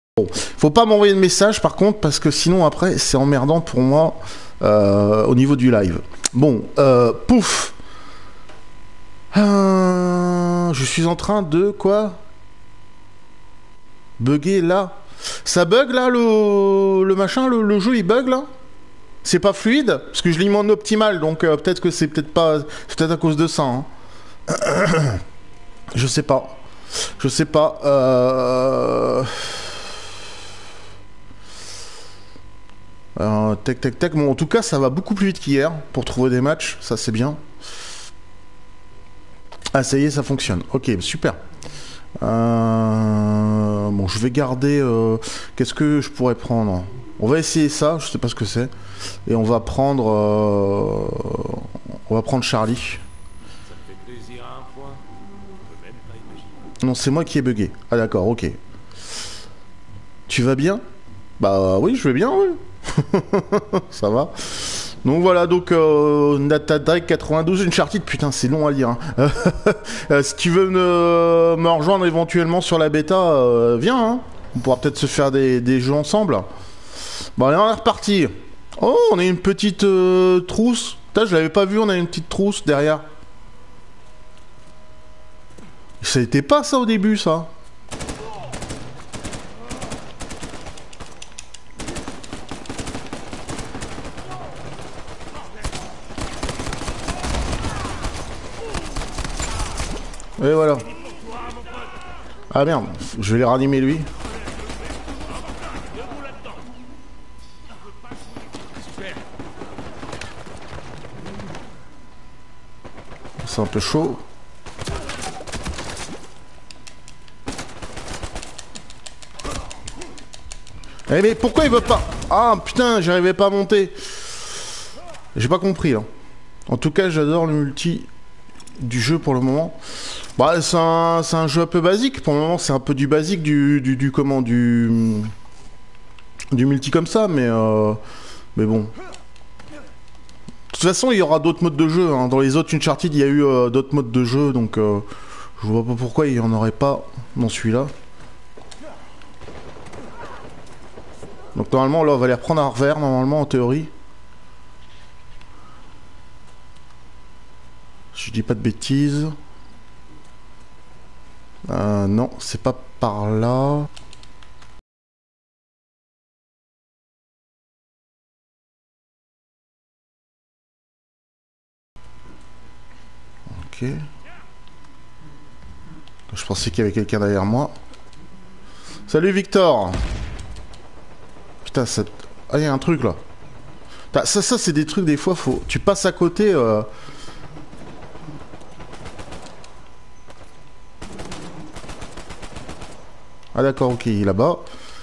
Faut pas m'envoyer de message par contre, parce que sinon après c'est emmerdant pour moi au niveau du live. Bon, pouf. Je suis en train de quoi? Bugger là. Ça bug là le machin, le jeu il bug là? C'est pas fluide? Parce que je l'ai mis en optimal, donc peut-être que c'est peut-être pas. C'est peut-être à cause de ça. Hein. Je sais pas. Je sais pas. Tac tac tac. Bon, en tout cas, ça va beaucoup plus vite qu'hier pour trouver des matchs. Ça, c'est bien. Ah, ça y est, ça fonctionne. Ok, super. Bon, je vais garder. Qu'est-ce que je pourrais prendre? On va essayer ça. Je sais pas ce que c'est. Et on va prendre. On va prendre Charlie. Ça me fait plaisir à un point. On peut même pas imaginer. Non, c'est moi qui ai bugué. Ah, d'accord, ok. Tu vas bien? Bah oui, je vais bien, oui. Ça va. Donc voilà, donc Nathan Drake 92, Uncharted, putain c'est long à lire. Hein. Si tu veux me rejoindre éventuellement sur la bêta, viens, hein. On pourra peut-être se faire des jeux ensemble. Bon allez, on est reparti. Oh, on a une petite trousse. Putain, je l'avais pas vu, on a une petite trousse derrière. Ça n'était pas ça au début, ça. Et voilà. Ah merde, je vais les ranimer lui. C'est un peu chaud. Eh mais pourquoi il veut pas? Ah putain, j'arrivais pas à monter. J'ai pas compris là. En tout cas, j'adore le multi du jeu pour le moment. Bah, c'est un jeu un peu basique. Pour le moment, c'est un peu du basique, du multi comme ça, mais bon. De toute façon, il y aura d'autres modes de jeu. Hein. Dans les autres Uncharted, il y a eu d'autres modes de jeu, donc je vois pas pourquoi il y en aurait pas dans celui-là. Donc normalement, là, on va les reprendre à revers, normalement, en théorie. Je dis pas de bêtises. Non, c'est pas par là. Ok. Je pensais qu'il y avait quelqu'un derrière moi. Salut Victor. Putain, ça... Ah, il y a un truc là. Ça c'est des trucs, des fois, faut... Tu passes à côté... Ah d'accord, ok, il est là-bas.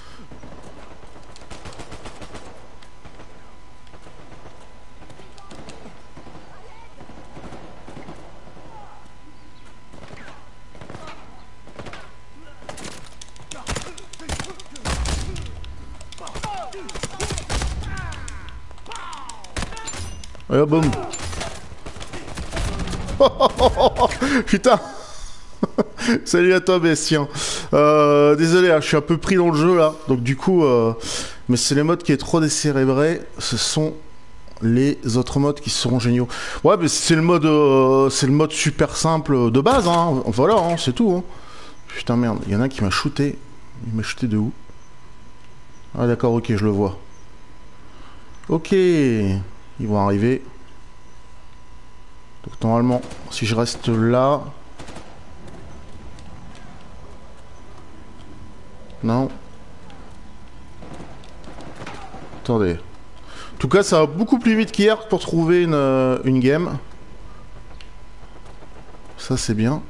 Et boum. Putain. Salut à toi Bestien. Désolé, hein, je suis un peu pris dans le jeu là. Donc du coup, mais c'est le mode qui est trop décérébré. Ce sont les autres modes qui seront géniaux. Ouais, mais c'est le mode super simple de base. Hein. Voilà, hein, c'est tout. Hein. Putain merde, il y en a un qui m'a shooté. Il m'a shooté de où? Ah d'accord, ok, je le vois. Ok, ils vont arriver. Donc normalement, si je reste là... Non. Attendez. En tout cas, ça va beaucoup plus vite qu'hier pour trouver une game. Ça, c'est bien.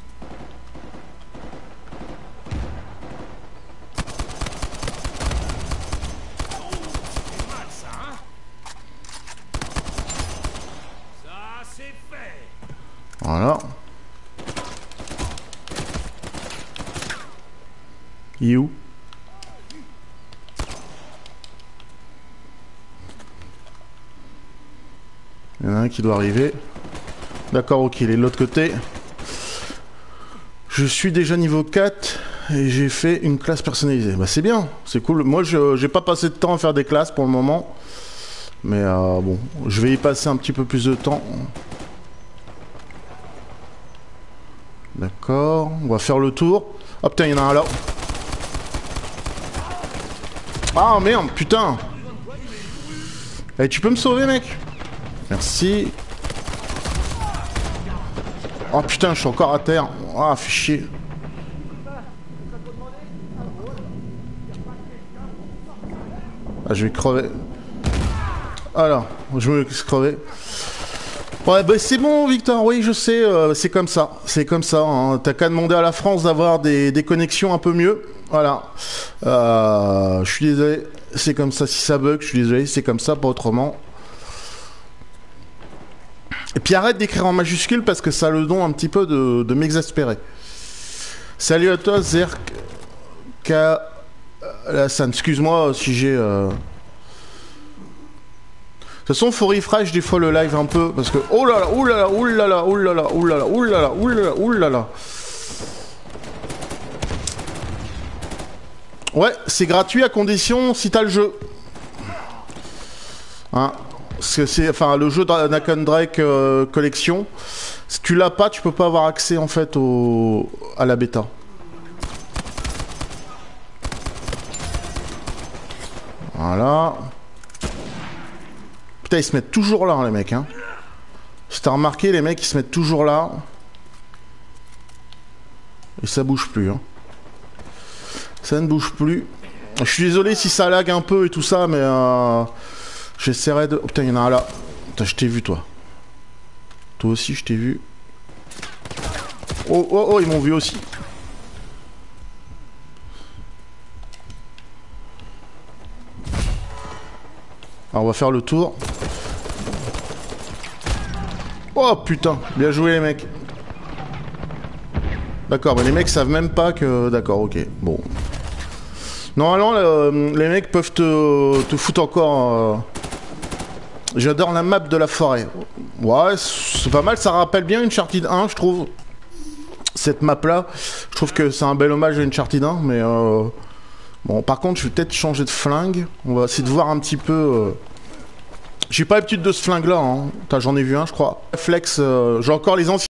Voilà. Il est où? Il y en a un qui doit arriver. D'accord, ok, il est de l'autre côté. Je suis déjà niveau 4. Et j'ai fait une classe personnalisée. Bah c'est bien, c'est cool. Moi j'ai pas passé de temps à faire des classes pour le moment. Mais bon, je vais y passer un petit peu plus de temps. D'accord, on va faire le tour. Oh putain, il y en a un là. Ah merde, putain. Eh, tu peux me sauver, mec? Merci. Oh putain, je suis encore à terre. Ah, fais chier. Ah, je vais crever. Voilà, je me laisse crever. Ouais, bah c'est bon, Victor, oui, je sais, c'est comme ça. C'est comme ça, hein. T'as qu'à demander à la France d'avoir des connexions un peu mieux. Voilà. Je suis désolé, c'est comme ça. Si ça bug, je suis désolé, c'est comme ça, pas autrement. Et puis arrête d'écrire en majuscule parce que ça a le don un petit peu de m'exaspérer. Salut à toi, Zerk. Lassan, excuse-moi si j'ai... De toute façon, faut refresh des fois le live un peu parce que oh là là, ouh là là, ouh là là, ouh là là, ouh là là, ouh là là, ouh là là, ouh là là. Ouais, c'est gratuit à condition si t'as le jeu. Hein, parce que c'est enfin le jeu Nathan Drake collection. Si tu l'as pas, tu peux pas avoir accès en fait à la bêta. Voilà. Putain, ils se mettent toujours là, hein, les mecs. Hein. Si t'as remarqué, les mecs, ils se mettent toujours là. Et ça bouge plus. Hein. Ça ne bouge plus. Je suis désolé si ça lag un peu et tout ça, mais j'essaierai de... Oh, putain, il y en a un là. Putain, je t'ai vu, toi. Toi aussi, je t'ai vu. Oh, oh, oh, ils m'ont vu aussi. Alors, on va faire le tour. Oh putain, bien joué les mecs. D'accord, mais les mecs savent même pas que... D'accord, ok, bon. Normalement, les mecs peuvent te foutre encore... J'adore la map de la forêt. Ouais, c'est pas mal, ça rappelle bien Uncharted 1, je trouve. Cette map-là, je trouve que c'est un bel hommage à Uncharted 1, mais... Bon, par contre, je vais peut-être changer de flingue. On va essayer de voir un petit peu... J'ai pas l'habitude de ce flingue-là, hein. J'en ai vu un, je crois. Flex, j'ai encore les anciens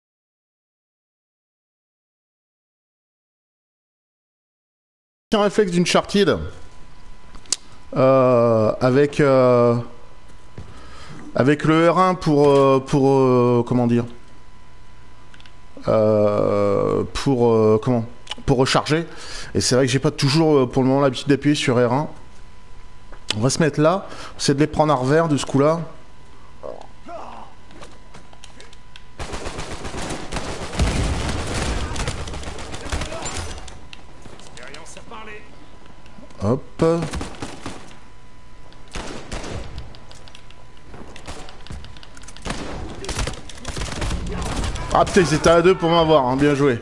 réflexes d'Uncharted. Avec le R1 pour comment dire comment pour recharger. Et c'est vrai que j'ai pas toujours pour le moment l'habitude d'appuyer sur R1. On va se mettre là, c'est de les prendre à revers de ce coup-là. Hop. Ah putain, ils étaient à deux pour m'avoir, hein. Bien joué.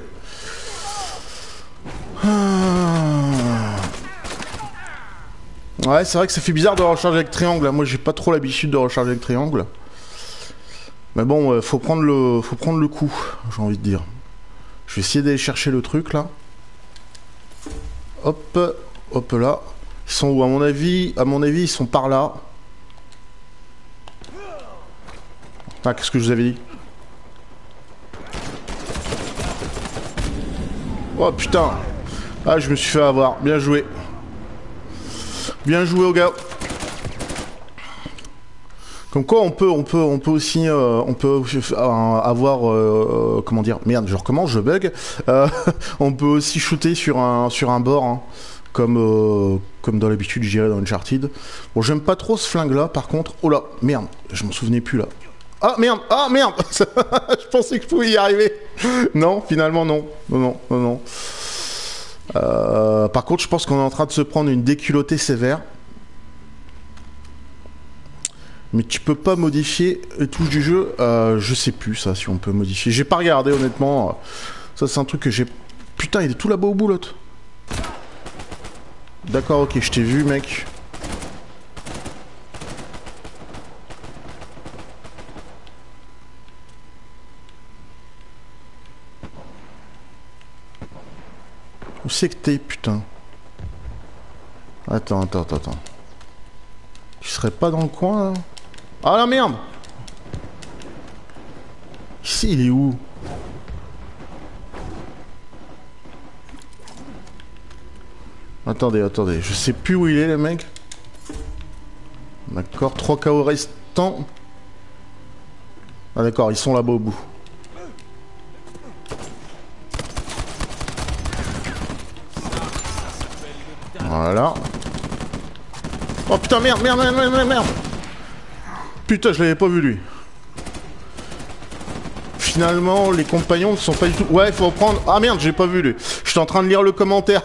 Ouais, c'est vrai que ça fait bizarre de recharger avec triangle. Moi, j'ai pas trop l'habitude de recharger avec triangle. Mais bon, faut prendre le coup, j'ai envie de dire. Je vais essayer d'aller chercher le truc, là. Hop, hop là. Ils sont où? À mon avis, ils sont par là. Ah, qu'est-ce que je vous avais dit? Oh putain. Ah, je me suis fait avoir. Bien joué. Bien joué au gars. Comme quoi on peut aussi avoir comment dire, merde, je recommence, je bug. On peut aussi shooter sur un bord, hein, comme dans l'habitude, je dirais dans Uncharted. Bon, j'aime pas trop ce flingue là, par contre. Oh là, merde, je m'en souvenais plus là. Ah merde, je pensais que je pouvais y arriver. Non, finalement non, non. Par contre, je pense qu'on est en train de se prendre une déculottée sévère. Mais tu peux pas modifier les touches du jeu. Je sais plus ça, si on peut modifier. J'ai pas regardé honnêtement. Ça c'est un truc que j'ai... Putain, il est tout là-bas au bout l'autre. D'accord, ok, je t'ai vu mec. c'est que t'es, putain? Attends. Tu serais pas dans le coin, là? Ah la merde! Ici, il est où? Attendez, je sais plus où il est, les mecs. D'accord, 3 KO restants. Ah d'accord, ils sont là-bas au bout. Voilà. Oh putain, merde. Putain, je l'avais pas vu lui. Finalement, les compagnons ne sont pas du tout... Ouais, il faut reprendre... Ah merde, j'ai pas vu lui. J'étais en train de lire le commentaire.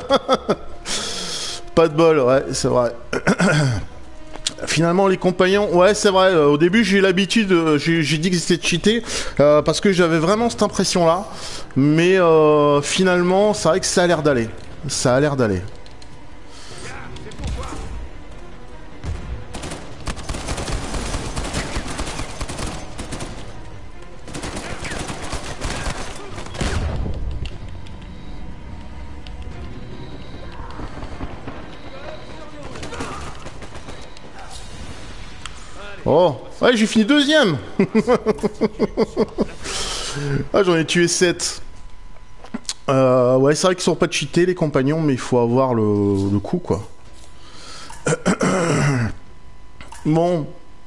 Pas de bol, ouais, c'est vrai. Finalement, les compagnons... Ouais, c'est vrai. Au début, j'ai eu l'habitude... j'ai dit que c'était cheaté. Parce que j'avais vraiment cette impression-là. Mais finalement, c'est vrai que ça a l'air d'aller. Ça a l'air d'aller. Oh, ouais, j'ai fini deuxième. Ah, j'en ai tué 7. Ouais, c'est vrai qu'ils sont pas cheatés, les compagnons, mais il faut avoir le coup, quoi. Bon.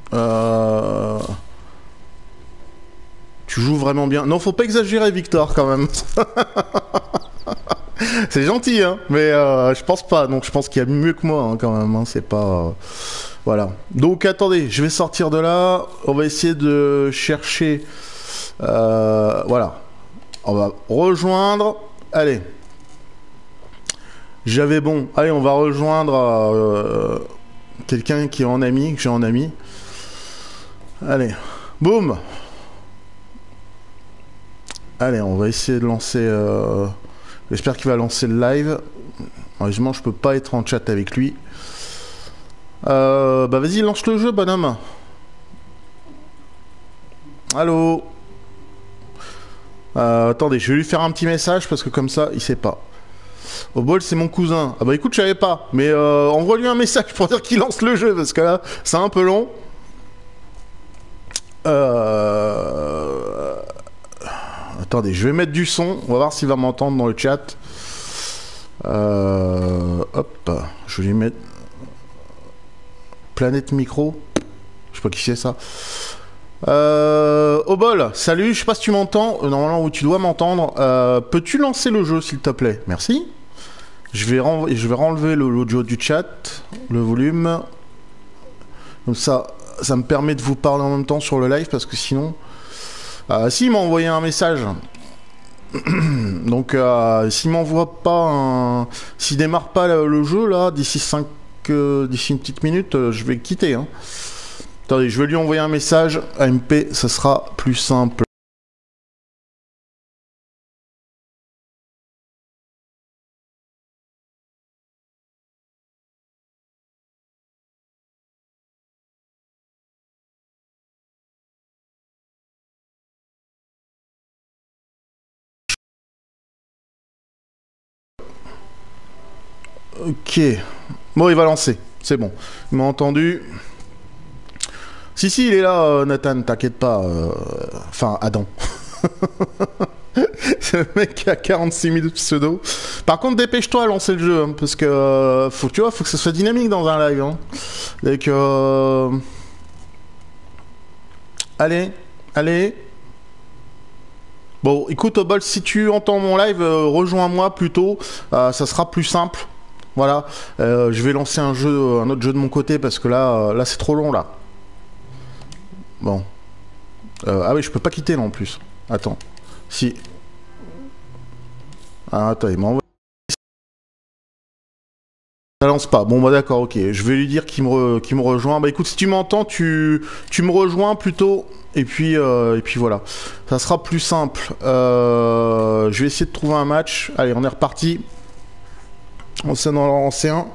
Tu joues vraiment bien. Non, faut pas exagérer, Victor, quand même. C'est gentil, hein, mais je pense pas. Donc, je pense qu'il y a mieux que moi, hein, quand même. Hein, c'est pas... Voilà. Donc, attendez, je vais sortir de là. On va essayer de chercher... voilà. On va rejoindre... Allez. J'avais bon. Allez, on va rejoindre quelqu'un qui est en ami, que j'ai en ami. Allez. Boum. Allez, on va essayer de lancer... J'espère qu'il va lancer le live. Heureusement, je peux pas être en chat avec lui. Bah vas-y, lance le jeu, bonhomme. Allô. Attendez, je vais lui faire un petit message parce que comme ça, il sait pas. Au bol, c'est mon cousin. Ah bah écoute, je savais pas. Mais envoie-lui un message pour dire qu'il lance le jeu parce que là, c'est un peu long. Attendez, je vais mettre du son. On va voir s'il va m'entendre dans le chat. Hop, je vais lui mettre Planète Micro. Je sais pas qui c'est ça. Au bol, salut, je sais pas si tu m'entends. Normalement, où tu dois m'entendre. Peux-tu lancer le jeu, s'il te plaît? Merci. Je vais renlever l'audio du chat, le volume. Comme ça me permet de vous parler en même temps sur le live parce que sinon. Si, il m'a envoyé un message. Donc, s'il m'envoie pas s'il démarre pas le jeu là, d'ici une petite minute, je vais quitter. Hein. Attendez, je vais lui envoyer un message. AMP, ça sera plus simple. Ok. Bon, il va lancer. C'est bon. Il m'a entendu. Si, il est là, Nathan, t'inquiète pas. Enfin, Adam. C'est le mec qui a 46 000 pseudos. Par contre, dépêche-toi à lancer le jeu, hein, parce que faut que ça soit dynamique dans un live. Hein. Donc, allez. Bon, écoute, Obol, si tu entends mon live, rejoins-moi plutôt. Ça sera plus simple. Voilà. Je vais lancer un autre jeu de mon côté, parce que là c'est trop long, là. Bon. Ah oui, je peux pas quitter là en plus. Attends. Si. Ah, attends, il m'a envoyé. Ça lance pas. Bon, bah d'accord, ok. Je vais lui dire qu'il me rejoint. Bah écoute, si tu m'entends, tu me rejoins plutôt. Et puis voilà. Ça sera plus simple. Je vais essayer de trouver un match. Allez, on est reparti. On s'est dans C1.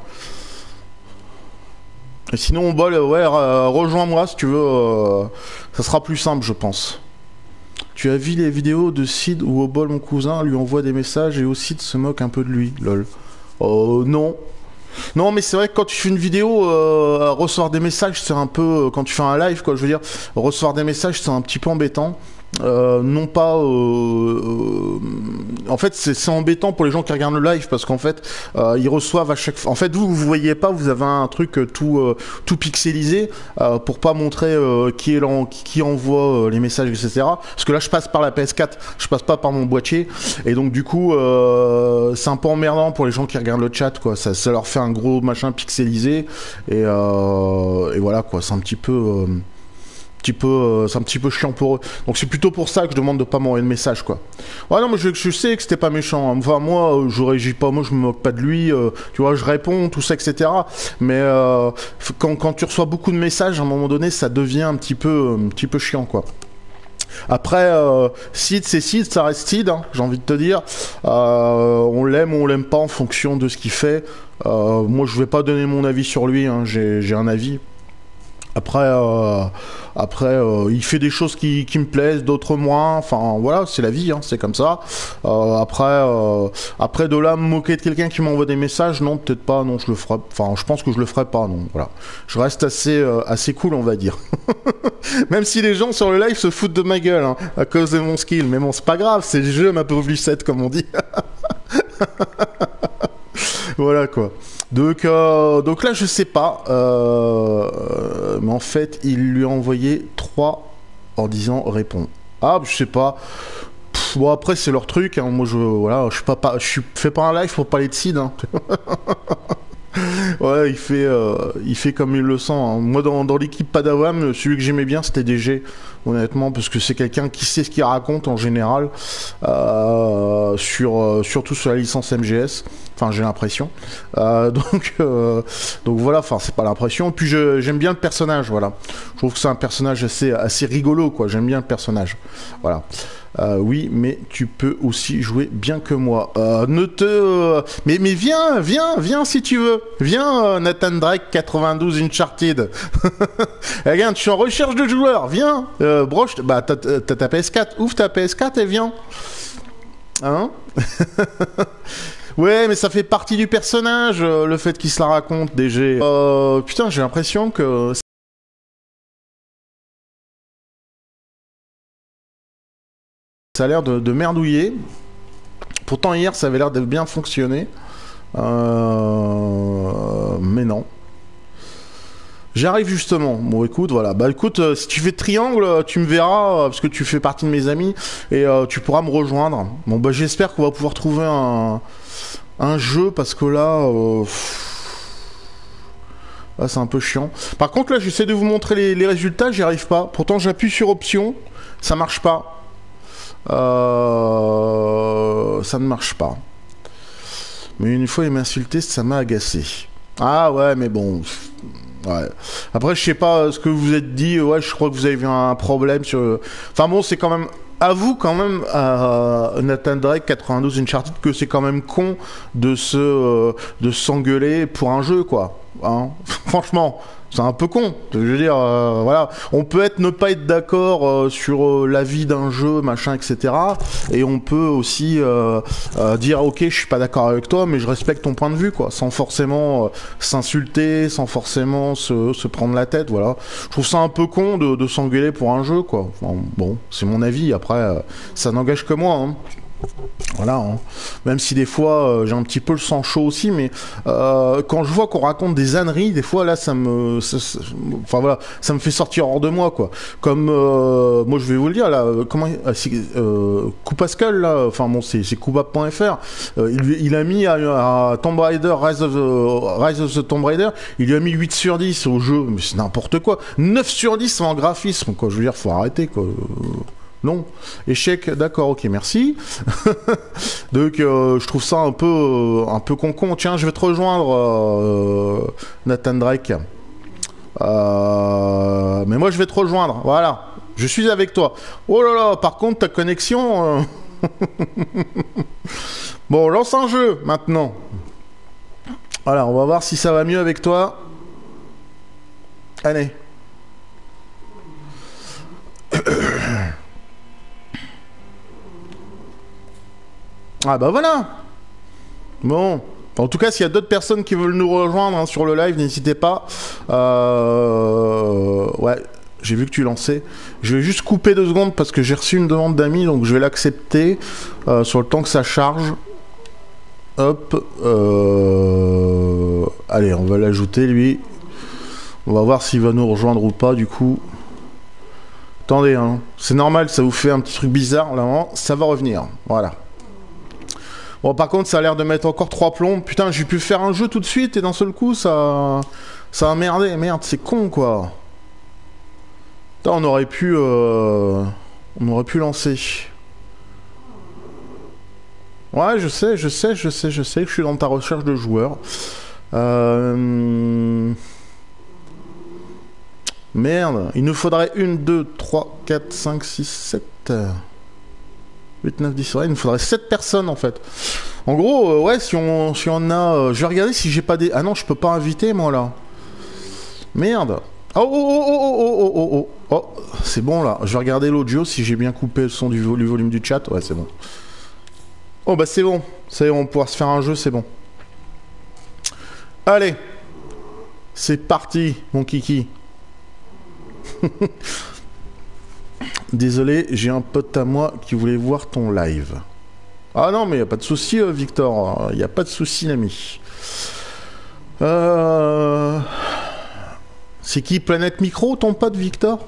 Et sinon, Bol, ouais, rejoins-moi si tu veux. Ça sera plus simple, je pense. Tu as vu les vidéos de Sid où Obol, mon cousin, lui envoie des messages et aussi Sid se moque un peu de lui, lol. Oh non. Non, mais c'est vrai que quand tu fais une vidéo, recevoir des messages, c'est un peu... quand tu fais un live, quoi, je veux dire, recevoir des messages, c'est un petit peu embêtant. Non pas en fait c'est embêtant pour les gens qui regardent le live parce qu'en fait ils reçoivent à chaque fois, en fait vous voyez pas, vous avez un truc tout pixelisé pour pas montrer qui envoie les messages, etc. Parce que là je passe par la PS4, je passe pas par mon boîtier, et donc du coup c'est un peu emmerdant pour les gens qui regardent le chat, quoi. Ça leur fait un gros machin pixelisé, et voilà, quoi. C'est un petit peu c'est un petit peu chiant pour eux. Donc c'est plutôt pour ça que je demande de pas m'envoyer de message, quoi. Ouais, non, mais je sais que c'était pas méchant. Enfin, moi, je réagis pas, moi, je me moque pas de lui. Tu vois, je réponds, tout ça, etc. Mais quand tu reçois beaucoup de messages, à un moment donné, ça devient un petit peu chiant, quoi. Après, Sid, c'est Sid, ça reste Sid, hein, j'ai envie de te dire. On l'aime ou on l'aime pas en fonction de ce qu'il fait. Moi, je vais pas donner mon avis sur lui, hein. J'ai un avis. Après, il fait des choses qui me plaisent, d'autres moins. Enfin, voilà, c'est la vie, hein, c'est comme ça. Après, de là, me moquer de quelqu'un qui m'envoie des messages, non, peut-être pas. Non, je le ferai. Enfin, je pense que je le ferai pas. Non, voilà. Je reste assez cool, on va dire. Même si les gens sur le live se foutent de ma gueule, hein, à cause de mon skill. Mais bon, c'est pas grave, c'est le jeu, ma pauvre Lucette, comme on dit. Voilà, quoi. Donc là, je sais pas. Mais en fait, il lui a envoyé 3 en disant réponds. Ah, je sais pas. Bon, après, c'est leur truc, hein. Moi, je fais pas un live pour parler de Sid, hein. Ouais, il fait comme il le sent, hein. Moi, dans l'équipe Padawan, celui que j'aimais bien, c'était DG, honnêtement, parce que c'est quelqu'un qui sait ce qu'il raconte en général, surtout sur la licence MGS. Enfin, j'ai l'impression. Donc voilà. Enfin, c'est pas l'impression. Puis j'aime bien le personnage. Voilà. Je trouve que c'est un personnage assez rigolo, quoi. J'aime bien le personnage. Voilà. Oui, mais tu peux aussi jouer bien que moi. Mais viens si tu veux. Viens, Nathan Drake 92 Uncharted. Regarde, je suis en recherche de joueurs. Viens, broche. Bah, t'as ta PS4. Ouvre ta PS4 et viens. Hein? Ouais, mais ça fait partie du personnage, le fait qu'il se la raconte, DG. Putain, j'ai l'impression que ça a l'air de merdouiller. Pourtant, hier, ça avait l'air de bien fonctionner. Mais non. J'arrive justement. Bon, écoute, voilà. Bah, écoute, si tu fais triangle, tu me verras, parce que tu fais partie de mes amis, et tu pourras me rejoindre. Bon, bah, j'espère qu'on va pouvoir trouver un jeu, parce que là... là, c'est un peu chiant. Par contre, là, j'essaie de vous montrer les résultats, j'y arrive pas. Pourtant, j'appuie sur option, ça marche pas. Ça ne marche pas. Mais une fois, il m'a insulté, ça m'a agacé. Ah ouais, mais bon... Ouais. Après, je sais pas ce que vous êtes dit. Ouais, je crois que vous avez eu un problème sur... Enfin bon, c'est quand même... Avoue quand même à Nathan Drake 92 Uncharted que c'est quand même con de s'engueuler pour un jeu, quoi. Hein. Franchement, c'est un peu con. Je veux dire, voilà, on peut ne pas être d'accord sur l'avis d'un jeu, machin, etc. Et on peut aussi dire, ok, je suis pas d'accord avec toi, mais je respecte ton point de vue, quoi, sans forcément s'insulter, sans forcément se prendre la tête, voilà. Je trouve ça un peu con de s'engueuler pour un jeu, quoi. Enfin, bon, c'est mon avis. Après, ça n'engage que moi, hein. Voilà, hein. Même si des fois j'ai un petit peu le sang chaud aussi, mais quand je vois qu'on raconte des âneries, des fois là enfin voilà, ça me fait sortir hors de moi, quoi. Comme moi je vais vous le dire là, Pascal là, enfin bon c'est Koubab.fr, il a mis à Tomb Raider Rise of the Tomb Raider, il lui a mis 8 sur 10 au jeu, mais c'est n'importe quoi. 9 sur 10 en graphisme, quoi. Je veux dire, faut arrêter, quoi. Non. Échec, d'accord, ok, merci. Donc, je trouve ça un peu con-con. Tiens, je vais te rejoindre, Nathan Drake. Mais moi, je vais te rejoindre. Voilà. Je suis avec toi. Oh là là, par contre, ta connexion... Bon, lance un jeu, maintenant. Voilà, on va voir si ça va mieux avec toi. Allez. Ah bah voilà. Bon. En tout cas, s'il y a d'autres personnes qui veulent nous rejoindre hein, sur le live, n'hésitez pas. Ouais, j'ai vu que tu lançais. Je vais juste couper 2 secondes parce que j'ai reçu une demande d'amis, donc je vais l'accepter sur le temps que ça charge. Hop. Allez, on va l'ajouter lui. On va voir s'il va nous rejoindre ou pas du coup. Attendez, hein. C'est normal, ça vous fait un petit truc bizarre. Là, ça va revenir. Voilà. Bon, par contre, ça a l'air de mettre encore 3 plombs. Putain, j'ai pu faire un jeu tout de suite et d'un seul coup, ça a merdé. Merde, c'est con, quoi. Putain, on aurait pu lancer. Ouais, je sais que je suis dans ta recherche de joueurs. Merde, il nous faudrait 1, 2, 3, 4, 5, 6, 7... 8, 9, 10, ouais, il nous faudrait 7 personnes en fait. En gros, ouais, si on a... je vais regarder si j'ai pas des... Ah non, je peux pas inviter moi là. Merde. Oh, c'est bon là. Je vais regarder l'audio si j'ai bien coupé le son du volume du chat. Ouais, c'est bon. Oh bah c'est bon. Ça y est, on va pouvoir se faire un jeu, c'est bon. Allez. C'est parti, mon kiki. Désolé, j'ai un pote à moi qui voulait voir ton live. Ah non, mais y a pas de souci, Victor. Y a pas de souci, l'ami. C'est qui Planète Micro, ton pote, Victor?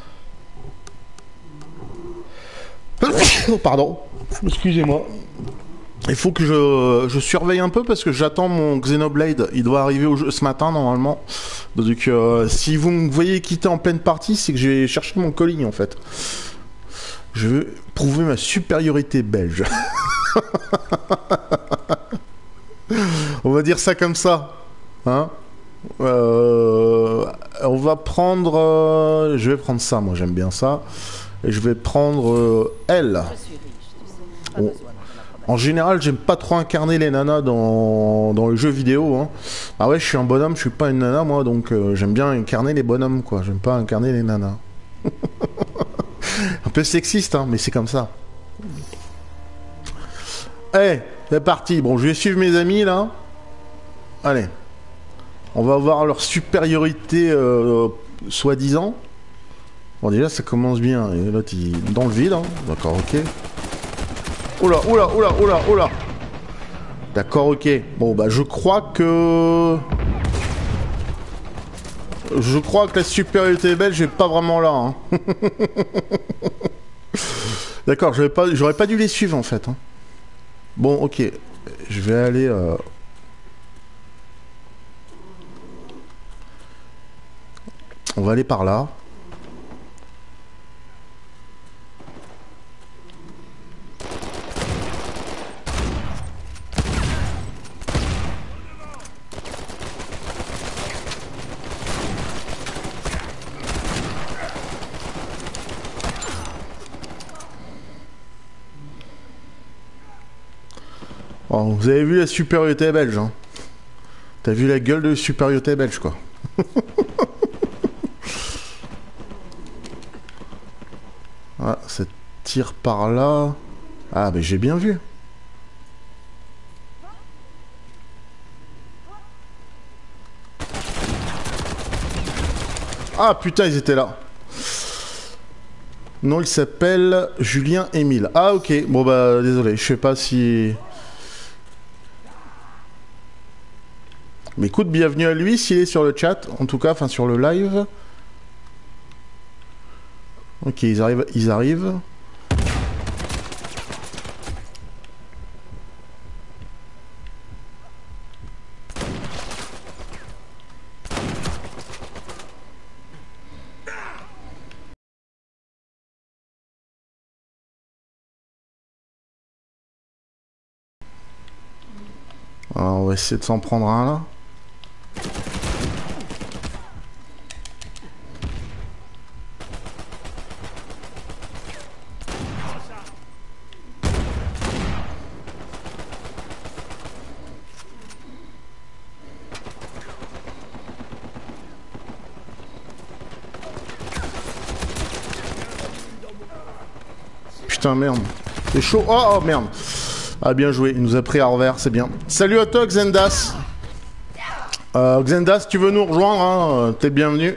Oh, pardon. Excusez-moi. Il faut que je surveille un peu parce que j'attends mon Xenoblade. Il doit arriver au jeu ce matin, normalement. Donc, si vous me voyez quitter en pleine partie, c'est que j'ai cherché mon colis, en fait. Je veux prouver ma supériorité belge. On va dire ça comme ça. Hein on va prendre... je vais prendre ça, moi j'aime bien ça. Et je vais prendre elle. Oh. En général, j'aime pas trop incarner les nanas dans les jeux vidéo. Hein. Ah ouais, je suis un bonhomme, je suis pas une nana moi, donc j'aime bien incarner les bonhommes, quoi. J'aime pas incarner les nanas. Un peu sexiste, hein, mais c'est comme ça. Allez, c'est parti. Bon, je vais suivre mes amis, là. Allez. On va voir leur supériorité, soi-disant. Bon, déjà, ça commence bien. Et l'autre, il est dans le vide. Hein. D'accord, ok. Oula. D'accord, ok. Bon, bah, je crois que la supériorité belge est pas vraiment là. Hein. D'accord, j'aurais pas dû les suivre, en fait. Hein. Bon, ok. Je vais aller... On va aller par là. Bon, vous avez vu la supériorité belge, hein. T'as vu la gueule de supériorité belge, quoi. Ah, ça tire par là. Ah, mais j'ai bien vu. Ah, putain, ils étaient là. Non, il s'appelle Julien Émile. Ah, ok. Bon, bah, désolé. Je sais pas si... Mais écoute, bienvenue à lui s'il est sur le chat. En tout cas, enfin, sur le live. Ok, ils arrivent. Alors, on va essayer de s'en prendre un, là. Putain, merde. C'est chaud. Oh, merde. Ah, bien joué, il nous a pris à revers, c'est bien. Salut à toi, Xendas. Xendas, tu veux nous rejoindre, hein, t'es le bienvenu.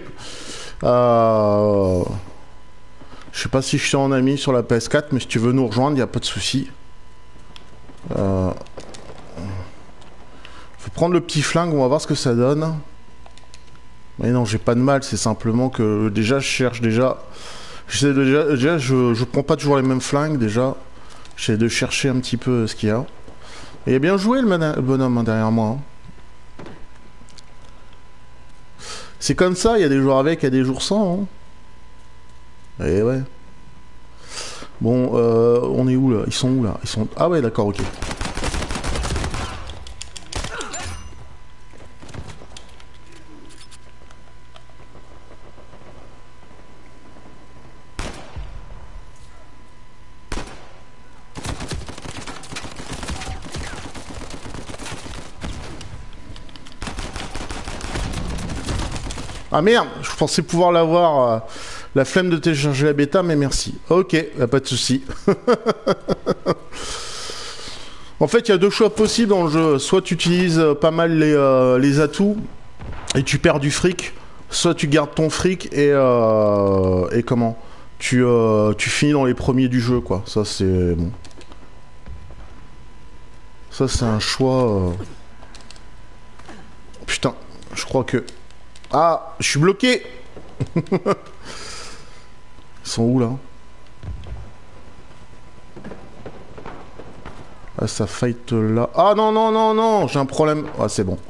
Je sais pas si je suis en ami sur la PS4, mais si tu veux nous rejoindre, y a pas de souci. Faut prendre le petit flingue, on va voir ce que ça donne. Mais non, j'ai pas de mal, c'est simplement que déjà je cherche déjà. Je prends pas toujours les mêmes flingues déjà. J'essaie de chercher un petit peu ce qu'il y a. Et il a bien joué le bonhomme hein, derrière moi. Hein. C'est comme ça, il y a des jours avec, il y a des jours sans. Hein. Et ouais. Bon, on est où là? Ils sont où là? Ils sont... Ah ouais, d'accord, ok. Ah merde, je pensais pouvoir l'avoir, la flemme de télécharger la bêta, mais merci. Ok, y'a pas de souci. En fait, il y a deux choix possibles dans le jeu. Soit tu utilises pas mal les atouts et tu perds du fric, soit tu gardes ton fric et comment tu finis dans les premiers du jeu, quoi. Ça, c'est bon. Ça, c'est un choix... Putain, je crois que... Ah, je suis bloqué. Ils sont où, là? Ah, ça fight là. Ah, non, non, non, non, j'ai un problème. Ah, c'est bon.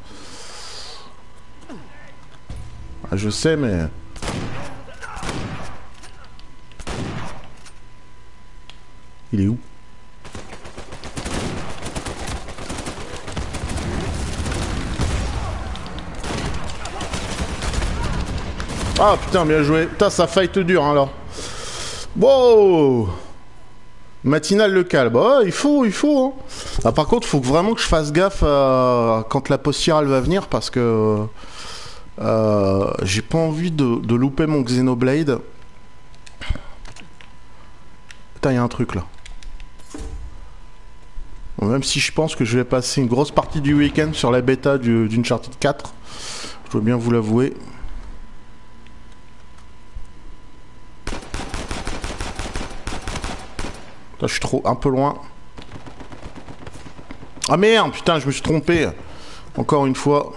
Ah, je sais, mais... Il est où? Ah putain, bien joué. Putain, ça fight dur, hein, là. Wow. Matinal le calme. Bah, il faut, hein. Ah, par contre, faut vraiment que je fasse gaffe quand la post-tirale va venir, parce que... j'ai pas envie de louper mon Xenoblade. Putain, il y a un truc, là. Bon, même si je pense que je vais passer une grosse partie du week-end sur la bêta d'Uncharted 4. Je dois bien vous l'avouer. Là, je suis un peu loin. Ah merde, putain, je me suis trompé. Encore une fois.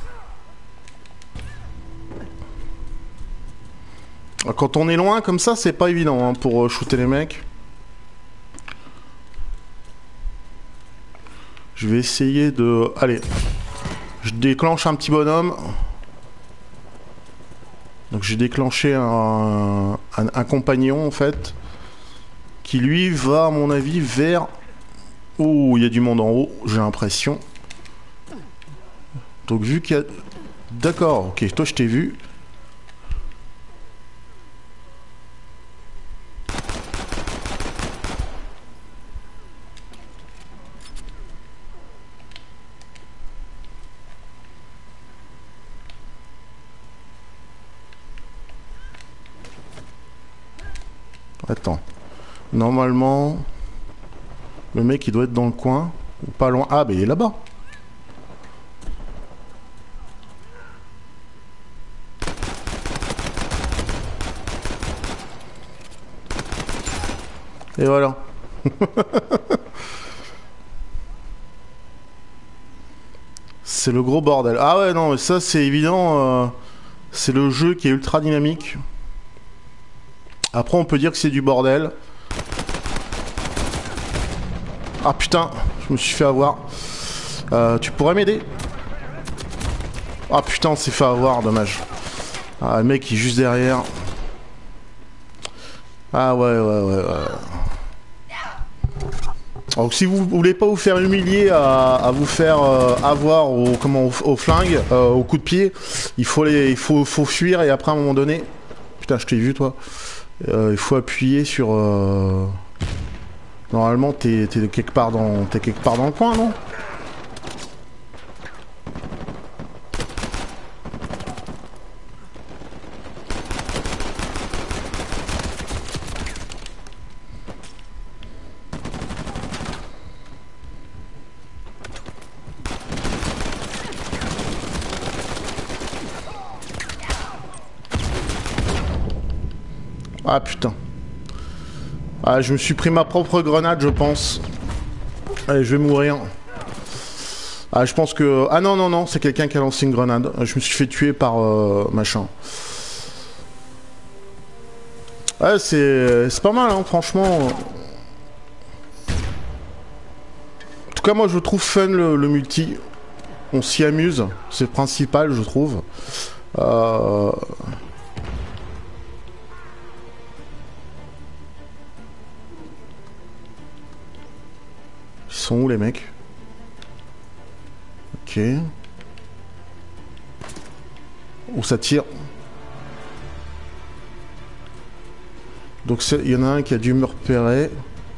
Quand on est loin comme ça, c'est pas évident hein, pour shooter les mecs. Je vais essayer de... Allez. Je déclenche un petit bonhomme. Donc j'ai déclenché un compagnon en fait. Qui lui va à mon avis vers... Oh, il y a du monde en haut, j'ai l'impression. Donc vu qu'il y a... D'accord, ok, toi je t'ai vu. Attends. Normalement... Le mec il doit être dans le coin. Ou pas loin. Ah, ben il est là-bas. Et voilà. C'est le gros bordel. Ah ouais, non, mais ça c'est évident. C'est le jeu qui est ultra dynamique. Après, on peut dire que c'est du bordel. Ah putain, je me suis fait avoir. Tu pourrais m'aider? Ah putain, on s'est fait avoir, dommage. Ah, le mec il est juste derrière. Ah ouais. Donc si vous voulez pas vous faire humilier à vous faire avoir au flingue, au coup de pied, il faut fuir et après à un moment donné... Putain, je t'ai vu toi. Il faut appuyer sur... Normalement t'es quelque part dans le coin, non? Ah putain. Ah, je me suis pris ma propre grenade, je pense. Allez, je vais mourir. Ah, je pense que... Ah non, non, non, c'est quelqu'un qui a lancé une grenade. Je me suis fait tuer par machin. Ouais, c'est pas mal, hein, franchement. En tout cas, moi, je trouve fun le multi. On s'y amuse. C'est le principal, je trouve. Ils sont où, les mecs? Ok. Où ça tire? Donc il y en a un qui a dû me repérer.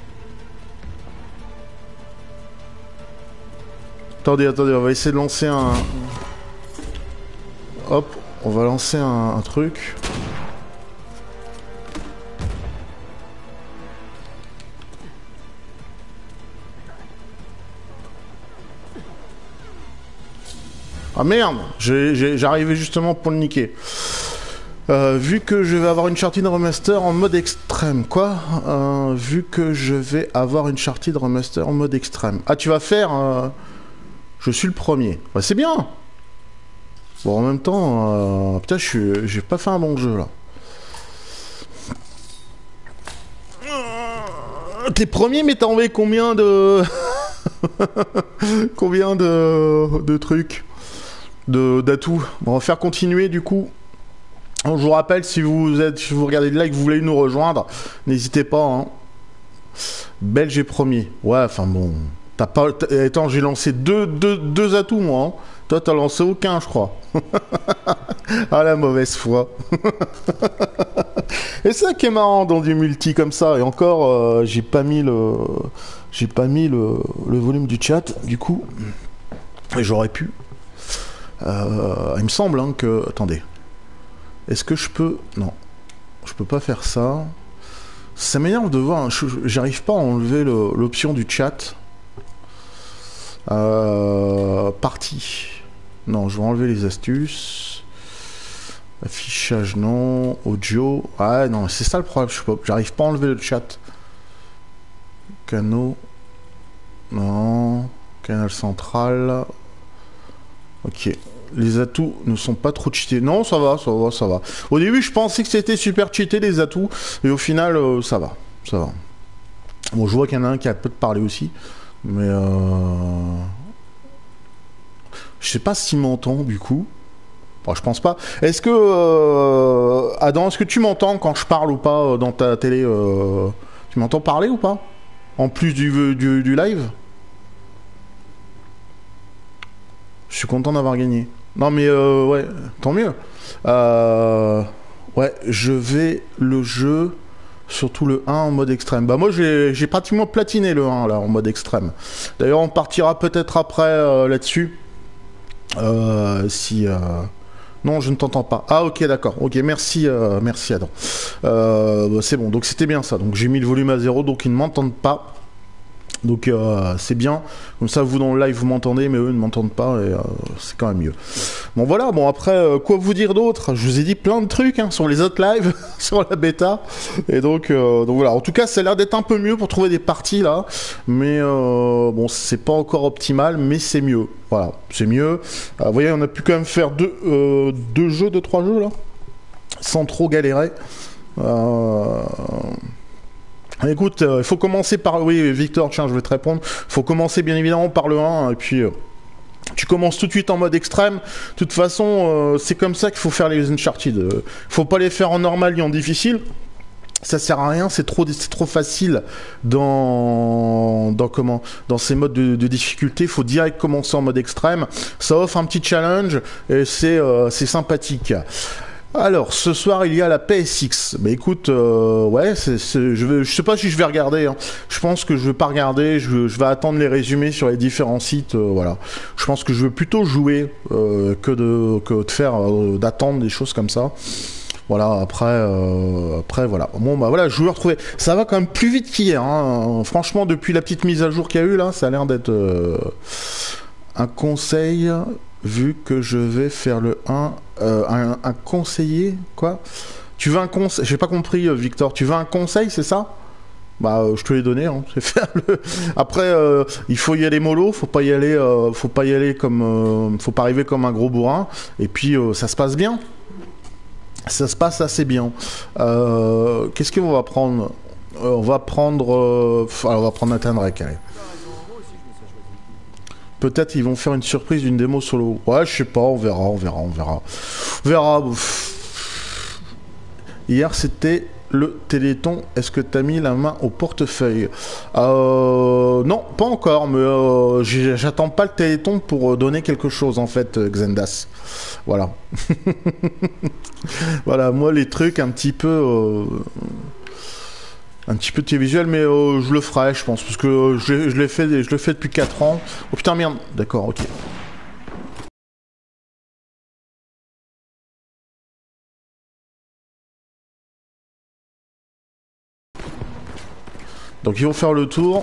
Attendez, attendez, on va essayer de lancer un... Hop, on va lancer un truc. Ah merde, j'arrivais justement pour le niquer. Vu que je vais avoir une Uncharted Remaster en mode extrême. Quoi vu que je vais avoir une Uncharted Remaster en mode extrême. Ah, tu vas faire... Je suis le premier. Ouais, c'est bien. Bon, en même temps... putain, j'ai pas fait un bon jeu, là. T'es premier, mais t'as enlevé combien de... combien de trucs d'atouts. Bon, on va faire continuer, du coup. Je vous rappelle, si vous regardez le live, vous voulez nous rejoindre, n'hésitez pas. Hein. Belge est premier. Ouais, enfin bon. T'as pas. Attends, j'ai lancé deux atouts, moi. Hein. Toi, t'as lancé aucun, je crois. Ah, la mauvaise foi. Et c'est ça qui est marrant dans du multi comme ça. Et encore, j'ai pas mis le volume du chat, du coup. Et j'aurais pu. Il me semble hein, que. Attendez. Est-ce que je peux... Non. Je peux pas faire ça. Ça m'énerve de voir... J'arrive pas à enlever l'option du chat. Partie. Non, je vais enlever les astuces. Affichage, non. Audio. Ah non, c'est ça le problème. J'arrive pas à enlever le chat. Canaux. Non. Canal central. Ok. Les atouts ne sont pas trop cheatés. Non, ça va, ça va, ça va. Au début, je pensais que c'était super cheaté, les atouts. Et au final, ça va. Ça va. Bon, je vois qu'il y en a un qui a peu de parler aussi. Mais je sais pas s'il m'entend, du coup. Bon, je pense pas. Est-ce que... Adam, est-ce que tu m'entends quand je parle ou pas dans ta télé Tu m'entends parler ou pas? En plus du live? Je suis content d'avoir gagné. Non mais ouais, tant mieux. Ouais, je vais le jeu, surtout le 1 en mode extrême. Bah moi j'ai pratiquement platiné le 1 là en mode extrême. D'ailleurs on partira peut-être après là-dessus. Si... Non, je ne t'entends pas. Ah ok, d'accord. Ok, merci, merci Adam. Bah, c'est bon, donc c'était bien ça. Donc j'ai mis le volume à 0, donc ils ne m'entendent pas. Donc c'est bien, comme ça vous dans le live vous m'entendez mais eux ne m'entendent pas et c'est quand même mieux. Bon voilà, bon après quoi vous dire d'autre? Je vous ai dit plein de trucs hein, sur les autres lives, sur la bêta et donc voilà, en tout cas ça a l'air d'être un peu mieux pour trouver des parties là, mais bon c'est pas encore optimal mais c'est mieux, voilà, c'est mieux. Vous voyez on a pu quand même faire deux jeux, 3 jeux là, sans trop galérer. Écoute, il faut commencer par... Oui, Victor, tiens, je vais te répondre. Il faut commencer bien évidemment par le 1, et puis tu commences tout de suite en mode extrême. De toute façon, c'est comme ça qu'il faut faire les Uncharted. Faut pas les faire en normal et en difficile. Ça sert à rien, c'est trop facile dans ces modes de difficulté. Faut direct commencer en mode extrême. Ça offre un petit challenge et c'est sympathique. Alors, ce soir, il y a la PSX. Bah écoute, ouais, je sais pas si je vais regarder. Hein. Je pense que je vais pas regarder. Je vais attendre les résumés sur les différents sites. Voilà. Je pense que je vais plutôt jouer que de faire d'attendre des choses comme ça. Voilà. Après, voilà. Bon, bah voilà, je vais retrouver. Ça va quand même plus vite qu'hier. Hein. Franchement, depuis la petite mise à jour qu'il y a eu là, ça a l'air d'être un conseil. Vu que je vais faire le 1, un conseiller, quoi. Tu veux un conseil? J'ai pas compris, Victor. Tu veux un conseil, c'est ça? Bah, je te l'ai donné. Hein. C'est faire le... Après, il faut y aller mollo. Faut pas y aller comme, faut pas arriver comme un gros bourrin. Et puis, ça se passe bien. Ça se passe assez bien. Qu'est-ce qu'on va prendre? On va prendre, alors, on va prendre Nathan Drake. Allez. Peut-être ils vont faire une surprise d'une démo solo. Ouais, je sais pas, on verra. On verra. Hier, c'était le Téléthon. Est-ce que t'as mis la main au portefeuille? Non, pas encore, mais j'attends pas le Téléthon pour donner quelque chose, en fait, Xendas. Voilà. Voilà, moi, les trucs un petit peu télévisuel, mais je le ferai, je pense, parce que je l'ai fait depuis 4 ans. Oh putain, merde. D'accord, ok. Donc ils vont faire le tour.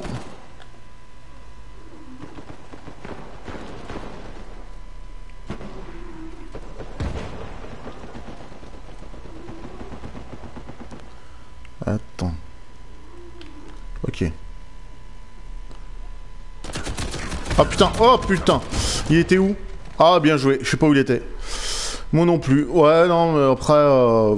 Attends. Ok. Oh putain. Il était où? Ah, bien joué. Je sais pas où il était. Moi non plus. Ouais, non, mais après...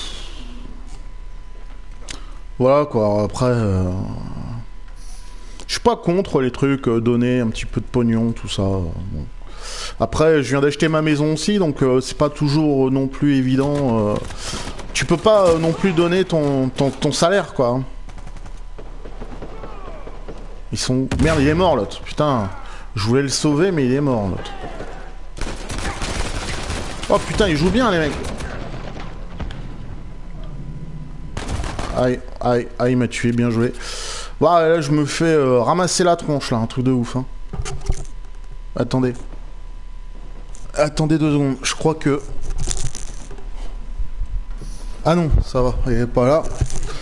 Voilà, quoi. Après... Je suis pas contre les trucs, donner un petit peu de pognon, tout ça. Bon. Après, je viens d'acheter ma maison aussi, donc c'est pas toujours non plus évident. Tu peux pas non plus donner ton salaire, quoi. Ils sont... Merde, il est mort, l'autre. Putain, je voulais le sauver, mais il est mort, l'autre. Oh, putain, ils jouent bien, les mecs. Aïe, il m'a tué, bien joué. Bah, là, je me fais ramasser la tronche, là, un truc de ouf, hein. Attendez. Attendez 2 secondes, je crois que... Ah non, ça va, il est pas là.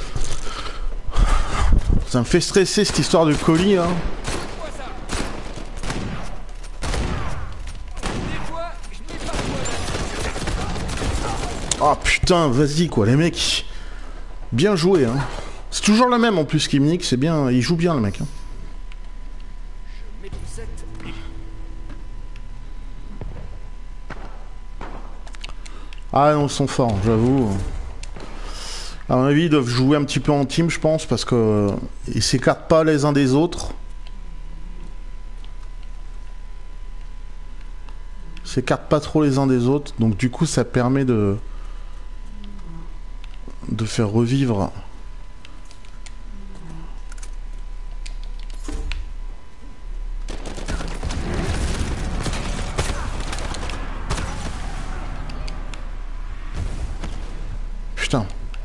Ça me fait stresser, cette histoire de colis, hein. Ah putain, vas-y, quoi, les mecs. Bien joué, hein. C'est toujours le même, en plus, qui me nique, c'est bien... Il joue bien, le mec, hein. Ah non, ils sont forts, j'avoue. À mon avis, ils doivent jouer un petit peu en team, je pense, parce que ils s'écartent pas les uns des autres. Ils s'écartent pas trop les uns des autres, donc du coup, ça permet de faire revivre. Putain.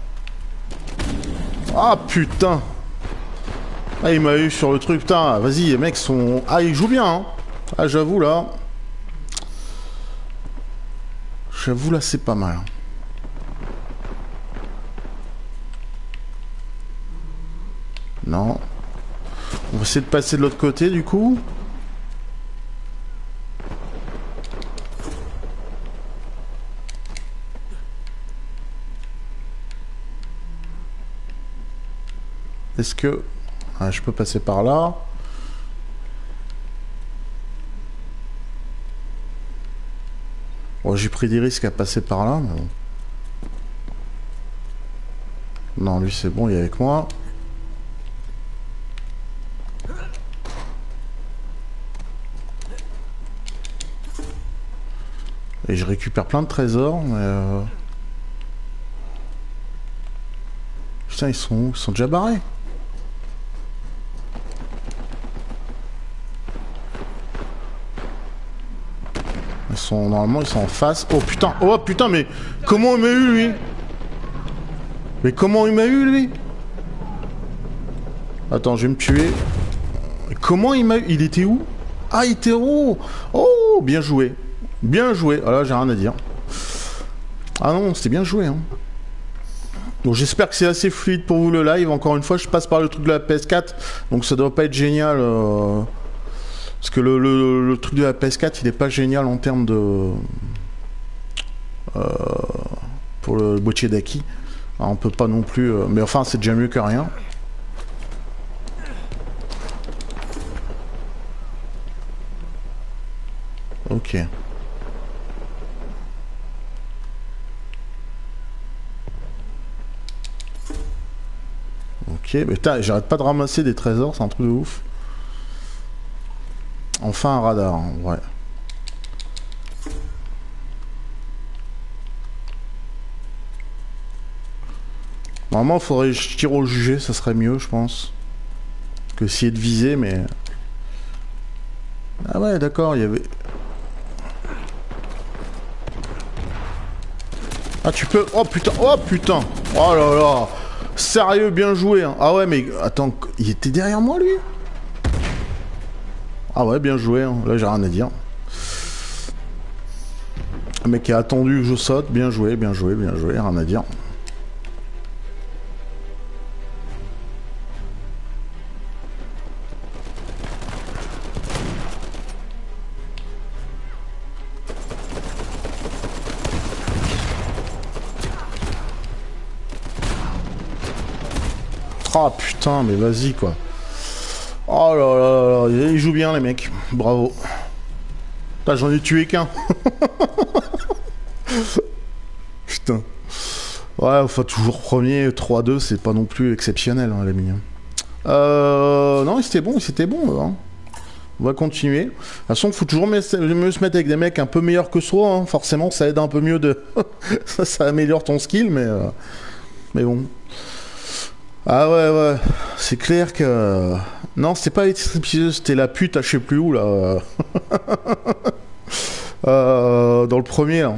Ah putain. Ah, il m'a eu sur le truc. Putain, vas-y, les mecs sont... Ah, ils jouent bien, hein. Ah, j'avoue, là... J'avoue, là, c'est pas mal. Non. On va essayer de passer de l'autre côté, du coup. Est-ce que... Ah, je peux passer par là. Bon, j'ai pris des risques à passer par là, mais bon. Non, lui, c'est bon, il est avec moi. Et je récupère plein de trésors, mais... Putain, ils sont où? Ils sont déjà barrés. Normalement, ils sont en face. Oh putain, mais comment il m'a eu, lui? Mais comment il m'a eu, lui? Attends, je vais me tuer. Comment il m'a eu? Il était où? Ah, il était où? Oh, bien joué. Bien joué. Ah là, j'ai rien à dire. Ah non, c'était bien joué, hein. Donc j'espère que c'est assez fluide pour vous le live. Encore une fois, je passe par le truc de la PS4. Donc ça doit pas être génial. Parce que le truc de la PS4, il est pas génial en termes de... pour le boîtier d'acquis. On peut pas non plus... mais enfin, c'est déjà mieux que rien. Ok. Ok, mais j'arrête pas de ramasser des trésors, c'est un truc de ouf. Enfin un radar, hein, ouais. Normalement, il faudrait que je tire au jugé, ça serait mieux, je pense. Que essayer de viser, mais... Ah ouais, d'accord, il y avait... Ah, tu peux... Oh putain, oh putain. Oh là là. Sérieux, bien joué. Hein. Ah ouais, mais attends, il était derrière moi, lui? Ah ouais, bien joué. Hein. Là, j'ai rien à dire. Le mec a attendu que je saute. Bien joué, bien joué, bien joué. Rien à dire. Ah putain, mais vas-y quoi. Oh là là là, ils jouent bien les mecs. Bravo. J'en ai tué qu'un. Putain. Ouais, enfin toujours premier, 3-2, c'est pas non plus exceptionnel, hein, les miens. Non, c'était bon, hein. On va continuer. De toute façon, il faut toujours mieux se mettre avec des mecs un peu meilleurs que soi, hein. Forcément, ça aide un peu mieux de... ça améliore ton skill, mais bon. Ah ouais, ouais. C'est clair que... Non, c'était pas les stripteaseuses, c'était la pute à je sais plus où, là. Dans le premier, là.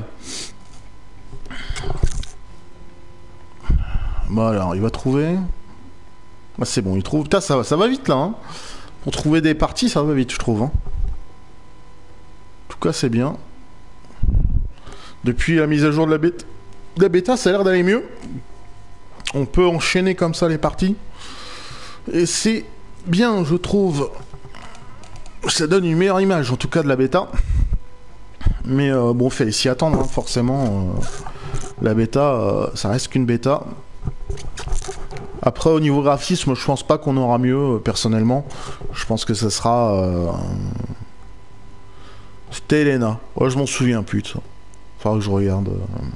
Bon, alors, il va trouver... Ah, c'est bon, il trouve... Putain, ça va vite, là, hein. Pour trouver des parties, ça va vite, je trouve, hein. En tout cas, c'est bien. Depuis la mise à jour de la bêta, ça a l'air d'aller mieux. On peut enchaîner comme ça les parties. Et c'est bien, je trouve. Ça donne une meilleure image, en tout cas de la bêta. Mais bon, fallait s'y attendre, hein, forcément. La bêta, ça reste qu'une bêta. Après, au niveau graphisme, je pense pas qu'on aura mieux, personnellement. Je pense que ça sera... C'était Elena. Ouais, je m'en souviens plus de ça. Faudra que je regarde...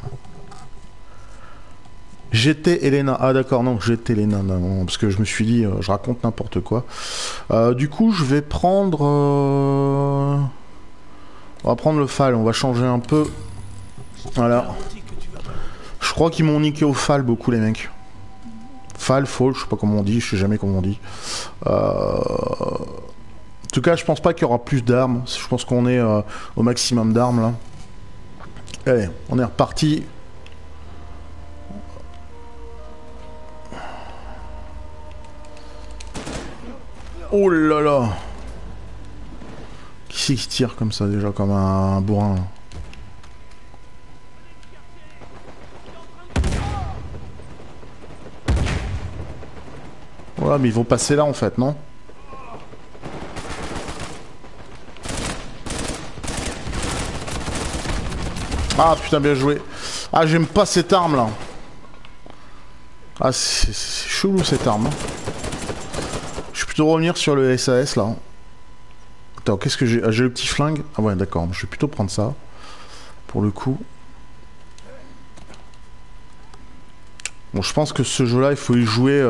J'étais Elena. Ah d'accord, non, j'étais Elena. Non, parce que je me suis dit, je raconte n'importe quoi. Du coup, je vais prendre... On va prendre le FAL, on va changer un peu. Voilà. Je crois qu'ils m'ont niqué au FAL beaucoup, les mecs. FAL, FAL, je sais pas comment on dit, je sais jamais comment on dit. En tout cas, je pense pas qu'il y aura plus d'armes. Je pense qu'on est au maximum d'armes, là. Allez, on est reparti. Oh là là! Qui c'est qui tire comme ça déjà, comme un bourrin là? Voilà, mais ils vont passer là en fait, non? Ah putain, bien joué. Ah, j'aime pas cette arme là. Ah, c'est chelou cette arme. Hein. Je vais plutôt revenir sur le SAS là. Attends, qu'est-ce que j'ai? Ah, j'ai le petit flingue. Ah ouais, d'accord. Je vais plutôt prendre ça. Pour le coup. Bon, je pense que ce jeu-là, il faut y jouer...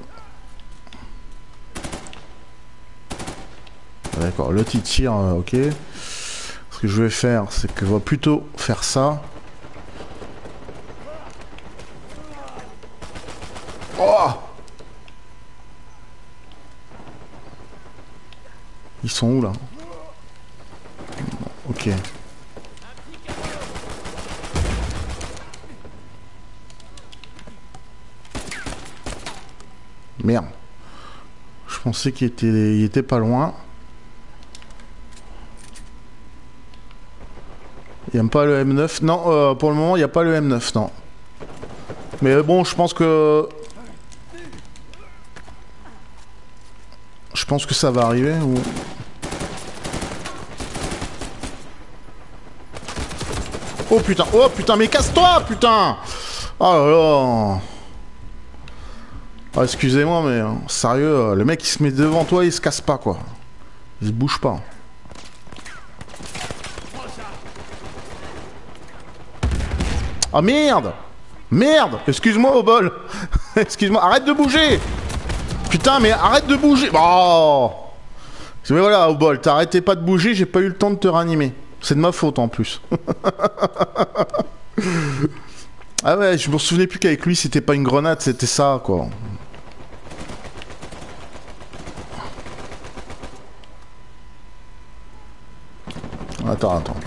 D'accord, l'autre il tire, ok. Ce que je vais faire, c'est que je vais plutôt faire ça. Oh! Ils sont où là? Ok. Merde. Je pensais qu'il était pas loin. Il n'y a pas le M9. Non, pour le moment, il n'y a pas le M9, non. Mais bon, je pense que... Je pense que ça va arriver, ou... Oh putain, mais casse-toi, putain! Oh là là. Ah, excusez-moi, mais sérieux, le mec il se met devant toi, il se casse pas quoi. Il se bouge pas. Ah merde! Merde! Excuse-moi au bol! Excuse-moi, arrête de bouger! Putain, mais arrête de bouger! Oh! Mais voilà, au bol, t'arrêtais pas de bouger, j'ai pas eu le temps de te ranimer. C'est de ma faute en plus. Ah ouais, je me souvenais plus qu'avec lui c'était pas une grenade, c'était ça quoi. Attends, attends.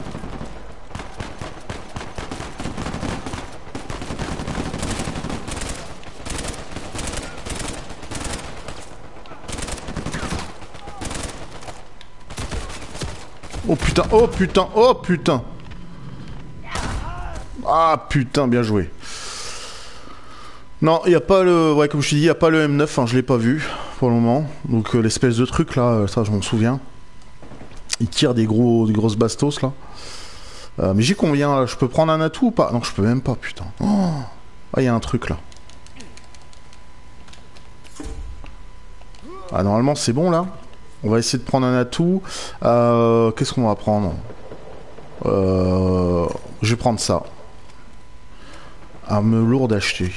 Oh putain, oh putain, oh putain. Ah putain, bien joué. Non, il y a pas le... Ouais, comme je t'ai dit, il y a pas le M9, hein, je l'ai pas vu pour le moment. Donc l'espèce de truc là, ça je m'en souviens. Il tire des grosses bastos là. Mais j'ai combien là? Je peux prendre un atout ou pas? Non, je peux même pas, putain. Oh. Ah, il y a un truc là. Ah, normalement c'est bon là. On va essayer de prendre un atout. Qu'est-ce qu'on va prendre? Je vais prendre ça. Arme lourde achetée.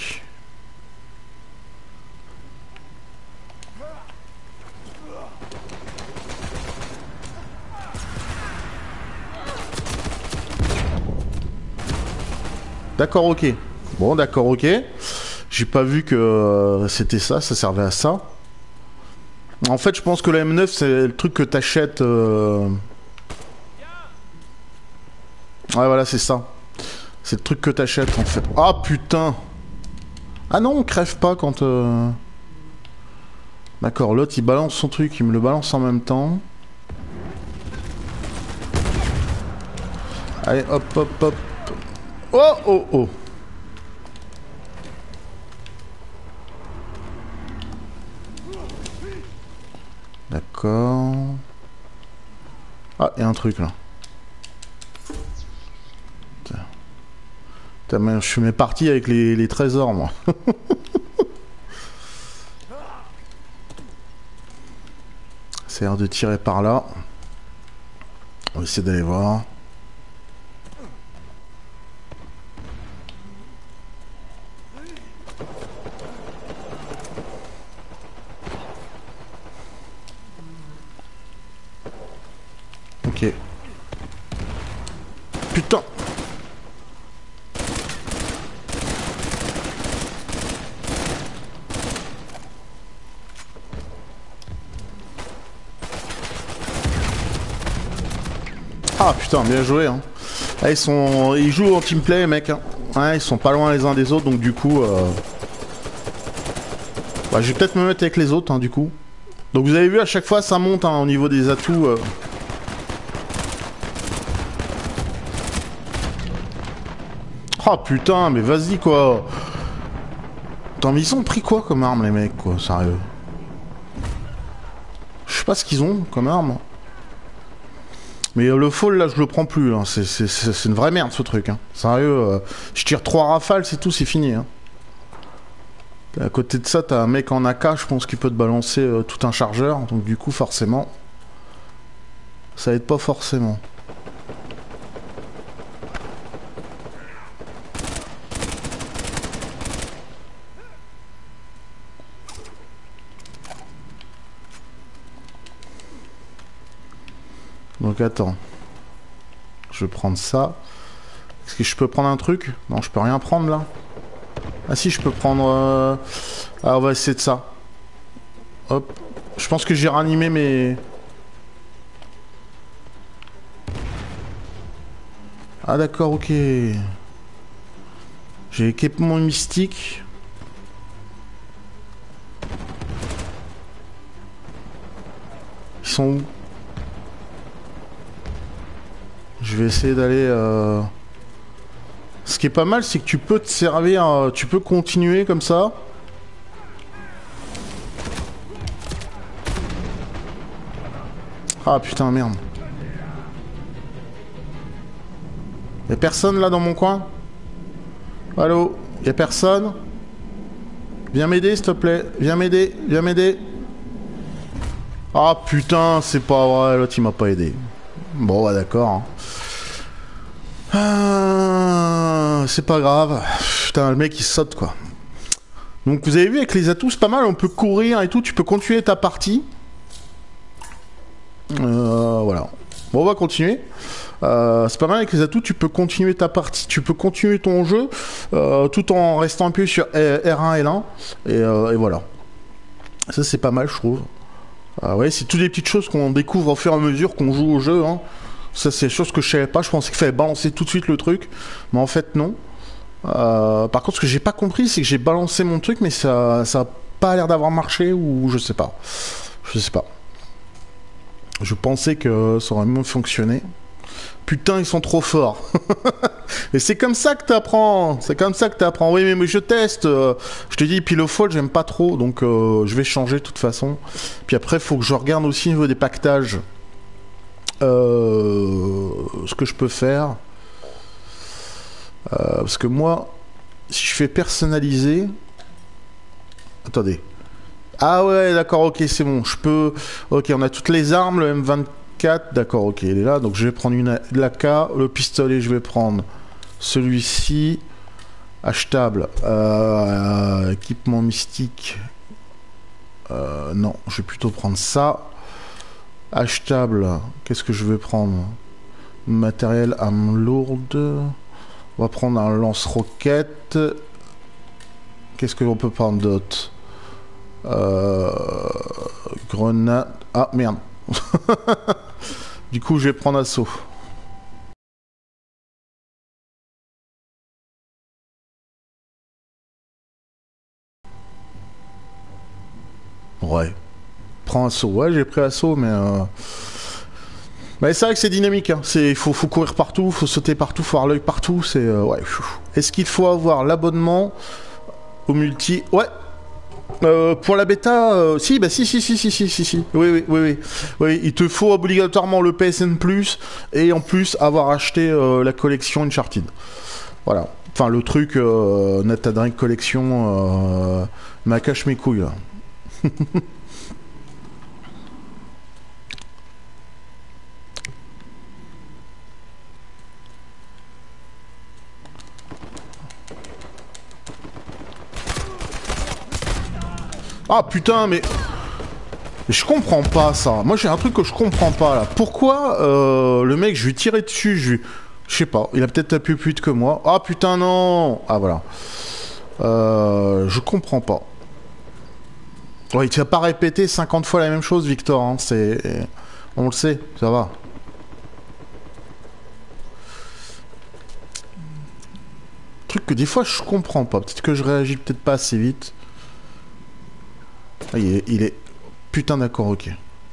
D'accord, ok. Bon, d'accord, ok. J'ai pas vu que c'était ça, ça servait à ça. En fait, je pense que la M9, c'est le truc que t'achètes... Ouais, voilà, c'est ça. C'est le truc que t'achètes, en fait. Ah, putain! Ah non, on crève pas quand... D'accord, l'autre, il balance son truc, il me le balance en même temps. Allez, hop, hop, hop. Oh, oh, oh! D'accord. Ah, il y a un truc, là. Putain, je suis parti avec les trésors, moi. Ça a l'air de tirer par là. On va essayer d'aller voir. Ok. Putain! Ah putain, bien joué hein. Ah, ils jouent en teamplay les mecs hein. Ouais, ils sont pas loin les uns des autres donc du coup bah, je vais peut-être me mettre avec les autres hein, du coup. Donc vous avez vu à chaque fois ça monte hein, au niveau des atouts. Ah putain mais vas-y quoi. Attends mais ils ont pris quoi comme arme les mecs quoi, sérieux. Je sais pas ce qu'ils ont comme arme. Mais le fall là je le prends plus hein. C'est une vraie merde ce truc hein. Sérieux je tire 3 rafales c'est tout, c'est fini hein. À côté de ça t'as un mec en AK je pense qu'il peut te balancer tout un chargeur. Donc du coup forcément ça aide pas forcément. Donc attends. Je vais prendre ça. Est-ce que je peux prendre un truc? Non, je peux rien prendre là. Ah si, je peux prendre... Ah, on va essayer de ça. Hop. Je pense que j'ai ranimé mes... Ah d'accord, ok. J'ai équipement mystique. Ils sont où? Je vais essayer d'aller... Ce qui est pas mal, c'est que tu peux te servir... tu peux continuer comme ça. Ah putain, merde. Y'a personne là dans mon coin? Allô? Y'a personne? Viens m'aider s'il te plaît. Viens m'aider. Viens m'aider. Ah putain, c'est pas vrai. L'autre il m'a pas aidé. Bon bah d'accord. Hein. Ah, c'est pas grave. Putain, le mec il saute quoi. Donc vous avez vu avec les atouts c'est pas mal. On peut courir et tout. Tu peux continuer ta partie. Voilà. Bon on va continuer. C'est pas mal avec les atouts, tu peux continuer ta partie, tu peux continuer ton jeu tout en restant appuyé sur R1 L1 et voilà. Ça c'est pas mal je trouve. Ouais, c'est toutes les petites choses qu'on découvre au fur et à mesure qu'on joue au jeu. Hein. Ça c'est des choses que je savais pas, je pensais qu'il fallait balancer tout de suite le truc, mais en fait non. Par contre ce que j'ai pas compris c'est que j'ai balancé mon truc mais ça a pas l'air d'avoir marché ou je sais pas. Je sais pas. Je pensais que ça aurait mieux fonctionné. Putain, ils sont trop forts. Et c'est comme ça que t'apprends. C'est comme ça que t'apprends. Oui, mais je teste. Je te dis, Pillow Fall, j'aime pas trop. Donc, je vais changer de toute façon. Puis après, il faut que je regarde aussi au niveau des pactages. Ce que je peux faire. Parce que moi, si je fais personnaliser... Attendez. Ah ouais, d'accord, ok, c'est bon. Je peux... Ok, on a toutes les armes, le M24. D'accord, ok, il est là. Donc je vais prendre une AK, le pistolet, je vais prendre celui-ci. Achetable. Équipement mystique. Non, je vais plutôt prendre ça. Achetable. Qu'est-ce que je vais prendre? Matériel arme lourde. On va prendre un lance-roquette. Qu'est-ce que l'on peut prendre d'autre? Grenade. Ah merde. Du coup, je vais prendre assaut. Ouais. Prends assaut. Ouais, j'ai pris assaut, mais... Mais c'est vrai que c'est dynamique. Hein. Faut courir partout, faut sauter partout, faut avoir l'œil partout. C'est... ouais. Est-ce qu'il faut avoir l'abonnement au multi? Ouais. Pour la bêta, si, bah si. Oui, il te faut obligatoirement le PSN Plus et en plus avoir acheté la collection Uncharted. Voilà. Enfin, le truc Nathan Drake collection m'a cache mes couilles. Là. Ah putain, mais je comprends pas ça. Moi j'ai un truc que je comprends pas là. Pourquoi le mec, je lui tirais dessus, je sais pas, il a peut-être appuyé plus vite que moi. Ah putain non. Ah voilà. Je comprends pas. Ouais, tu vas pas répéter 50 fois la même chose, Victor. Hein. C'est, on le sait, ça va. Truc que des fois je comprends pas. Peut-être que je réagis peut-être pas assez vite. Ah, il est... Putain d'accord, ok.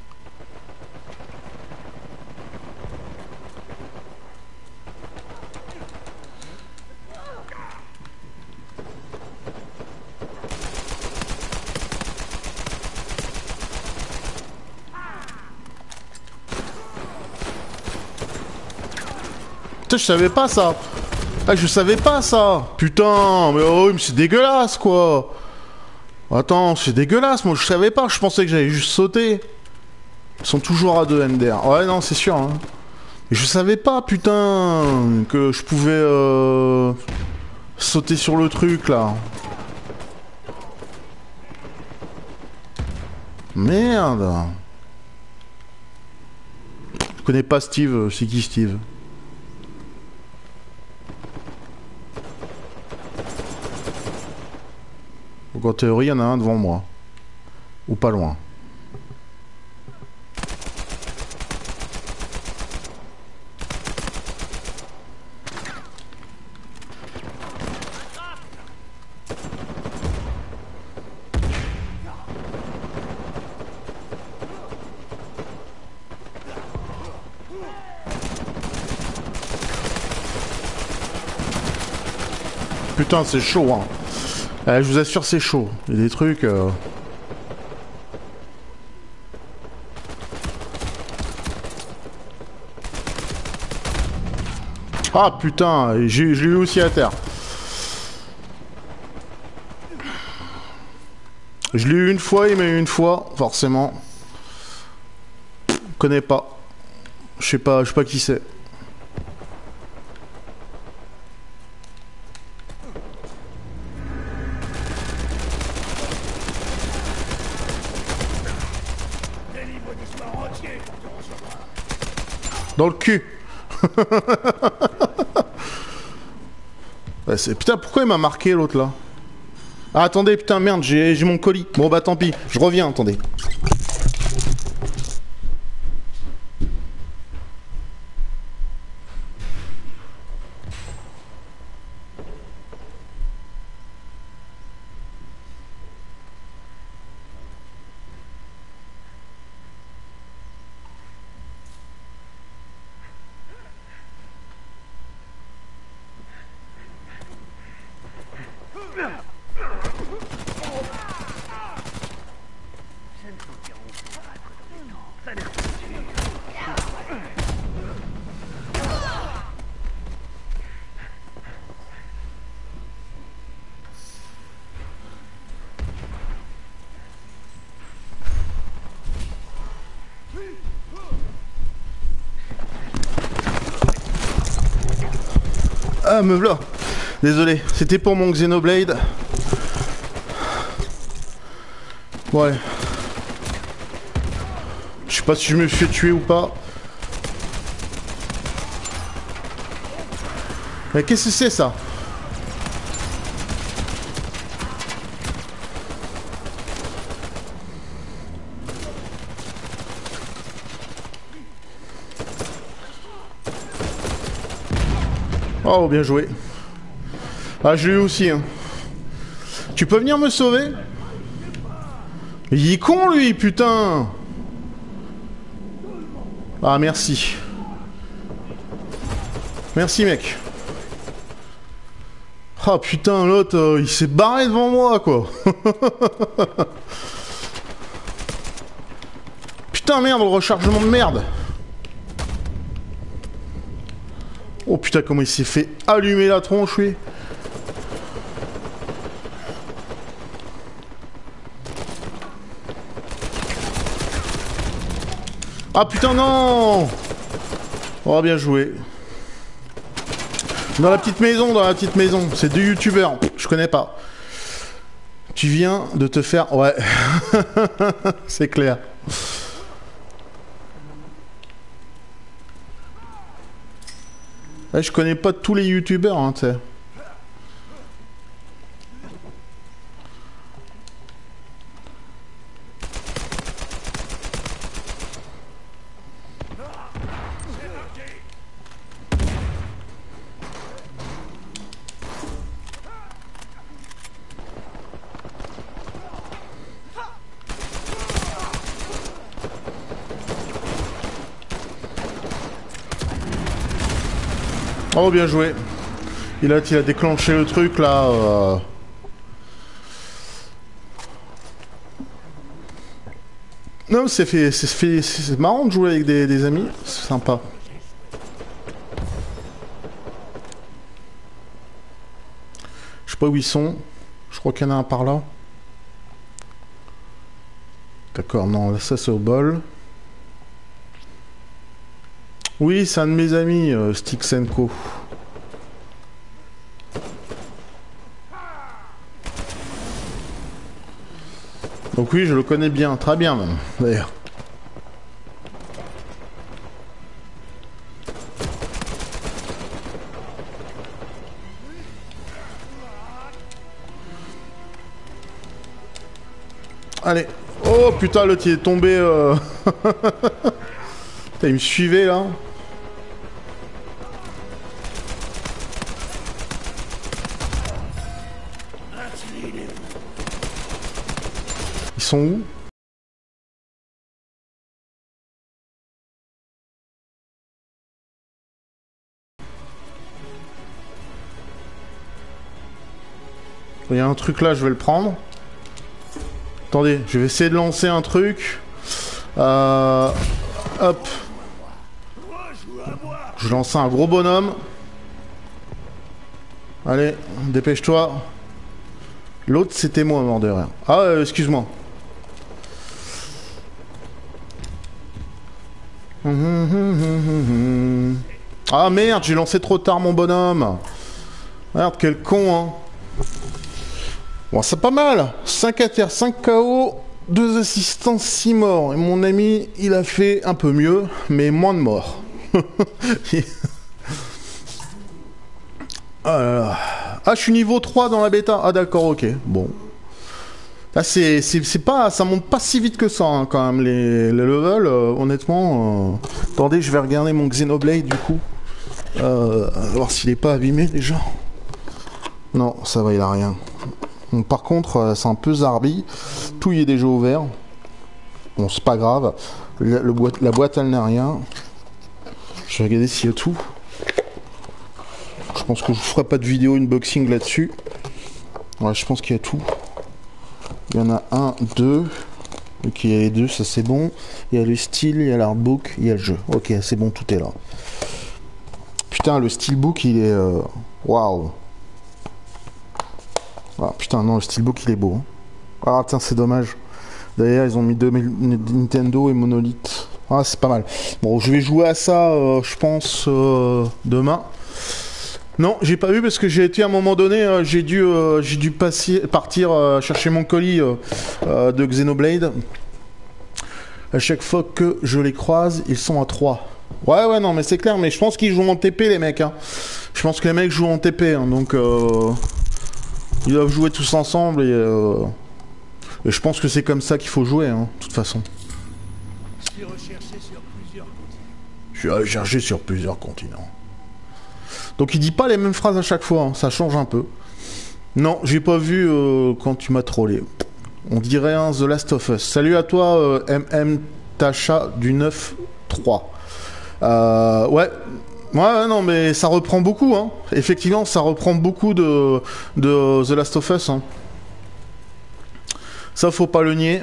Putain, je savais pas ça. Ah, je savais pas ça. Putain, mais oh, mais c'est dégueulasse quoi. Attends, c'est dégueulasse, moi je savais pas, je pensais que j'allais juste sauter. Ils sont toujours à 2 MDR. Ouais, non, c'est sûr. Hein. Je savais pas, putain, que je pouvais sauter sur le truc là. Merde. Je connais pas Steve, c'est qui Steve? Donc en théorie, il y en a un devant moi. Ou pas loin. Putain, c'est chaud, hein. Je vous assure, c'est chaud. Il y a des trucs... Ah putain, je l'ai eu aussi à terre. Je l'ai eu une fois, il m'a eu une fois, forcément. Connais pas. Je sais pas qui c'est. Dans le cul. Ouais, putain, pourquoi il m'a marqué l'autre là? Ah, attendez, putain, merde, j'ai mon colis. Bon, bah tant pis, je reviens, attendez. Ah, me v'là. Désolé, c'était pour mon Xenoblade. Ouais. Je sais pas si je me suis fait tuer ou pas. Mais qu'est-ce que c'est ça? Oh, bien joué. Ah, je l'ai eu aussi, hein. Tu peux venir me sauver? Il est con, lui, putain! Ah, merci. Merci, mec. Ah, putain, l'autre, il s'est barré devant moi, quoi. Putain, merde, le rechargement de merde. Oh, putain, comment il s'est fait allumer la tronche, lui. Ah putain non! Oh bien joué. Dans la petite maison, c'est deux youtubeurs, je connais pas. Tu viens de te faire... Ouais. C'est clair. Ouais, je connais pas tous les youtubeurs, hein, tu sais. Oh bien joué. Il a déclenché le truc là. Non, c'est marrant de jouer avec des amis, c'est sympa. Je sais pas où ils sont. Je crois qu'il y en a un par là. D'accord, non, là ça c'est au bol. Oui, c'est un de mes amis, Stixenko. Donc oui, je le connais bien, très bien même, d'ailleurs. Allez. Oh putain, l'autre il est tombé... Putain, il me suivait là. Ils sont où? Il y a un truc là, je vais le prendre. Attendez, je vais essayer de lancer un truc. Hop. Je lance un gros bonhomme. Allez, dépêche-toi. L'autre, c'était moi, mort de rire. Ah, excuse-moi. Ah merde, j'ai lancé trop tard mon bonhomme. Merde, quel con, hein. Bon, c'est pas mal. 5 à terre, 5 KO, 2 assistants, 6 morts. Et mon ami, il a fait un peu mieux, mais moins de morts. Ah là là. Ah, je suis niveau 3 dans la bêta. Ah d'accord, ok. Bon. Là, c'est pas... Ça monte pas si vite que ça, hein, quand même, les levels. Honnêtement... Attendez, je vais regarder mon Xenoblade, du coup. Voir s'il est pas abîmé, déjà. Non, ça va, il a rien. Donc, par contre, c'est un peu zarbi. Tout y est déjà ouvert. Bon, c'est pas grave. La boîte, elle n'a rien. Je vais regarder s'il y a tout. Je pense que je ferai pas de vidéo unboxing là-dessus. Ouais, je pense qu'il y a tout. Il y en a un, deux. Ok, il y a les deux, ça c'est bon. Il y a le style, il y a l'artbook, il y a le jeu. Ok, c'est bon, tout est là. Putain, le steelbook, il est... Waouh. Ah, putain, non, le steelbook, il est beau. Hein. Ah, putain, c'est dommage. D'ailleurs, ils ont mis Nintendo et Monolith. Ah, c'est pas mal. Bon, je vais jouer à ça, je pense, demain. Non, j'ai pas vu parce que j'ai été à un moment donné, j'ai dû partir chercher mon colis de Xenoblade. À chaque fois que je les croise, ils sont à 3. Ouais, non, mais c'est clair, mais je pense qu'ils jouent en TP, les mecs. Hein. Je pense que les mecs jouent en TP, hein, donc ils doivent jouer tous ensemble et je pense que c'est comme ça qu'il faut jouer, hein, de toute façon. Je suis recherché sur plusieurs continents. Je suis recherché sur plusieurs continents. Donc il dit pas les mêmes phrases à chaque fois, hein, ça change un peu. Non, j'ai pas vu quand tu m'as trollé. On dirait un The Last of Us. Salut à toi, MM Tacha du 9-3. Ouais, non, mais ça reprend beaucoup, hein. Effectivement, ça reprend beaucoup de The Last of Us, hein. Ça, faut pas le nier.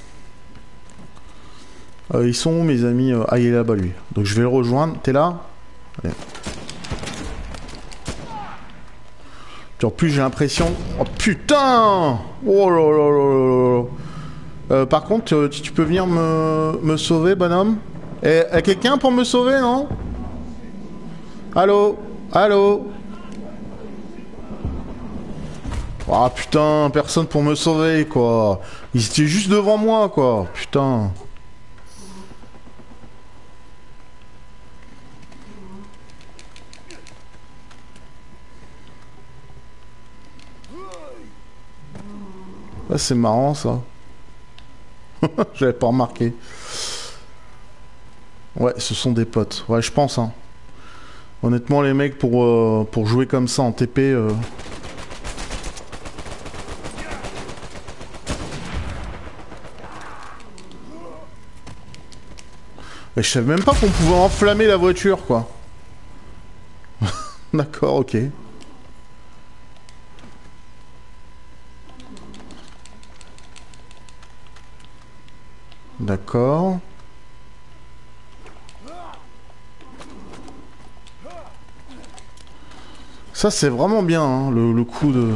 Ils sont où, mes amis? Ah, il est là-bas, lui. Donc, je vais le rejoindre. T'es là? Allez. En plus, j'ai l'impression... Oh, putain! Oh là là là là là. Par contre, tu peux venir me sauver, bonhomme? Quelqu'un pour me sauver, non? Allô? Allô? Ah putain, personne pour me sauver, quoi. Ils étaient juste devant moi, quoi. Putain. Ah, c'est marrant, ça. J'avais pas remarqué. Ouais, ce sont des potes. Ouais, je pense, hein. Honnêtement, les mecs, pour jouer comme ça en TP... Et je savais même pas qu'on pouvait enflammer la voiture, quoi. D'accord, ok. D'accord. Ça, c'est vraiment bien, hein, le coup de...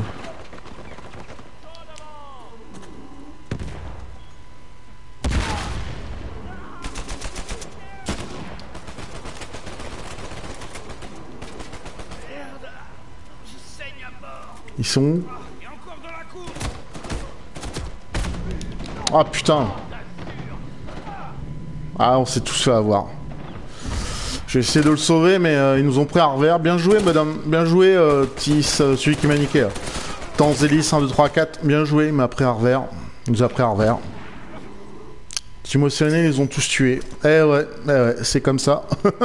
Ils sont où? Ah putain. Ah, on s'est tous fait avoir. J'ai essayé de le sauver, mais ils nous ont pris à revers. Bien joué, madame. Bien joué, petit, celui qui m'a niqué. Tanzelis 1, 2, 3, 4. Bien joué, il m'a pris à revers. Il nous a pris à revers. Timothée, ils les ont tous tués. Eh ouais, c'est comme ça.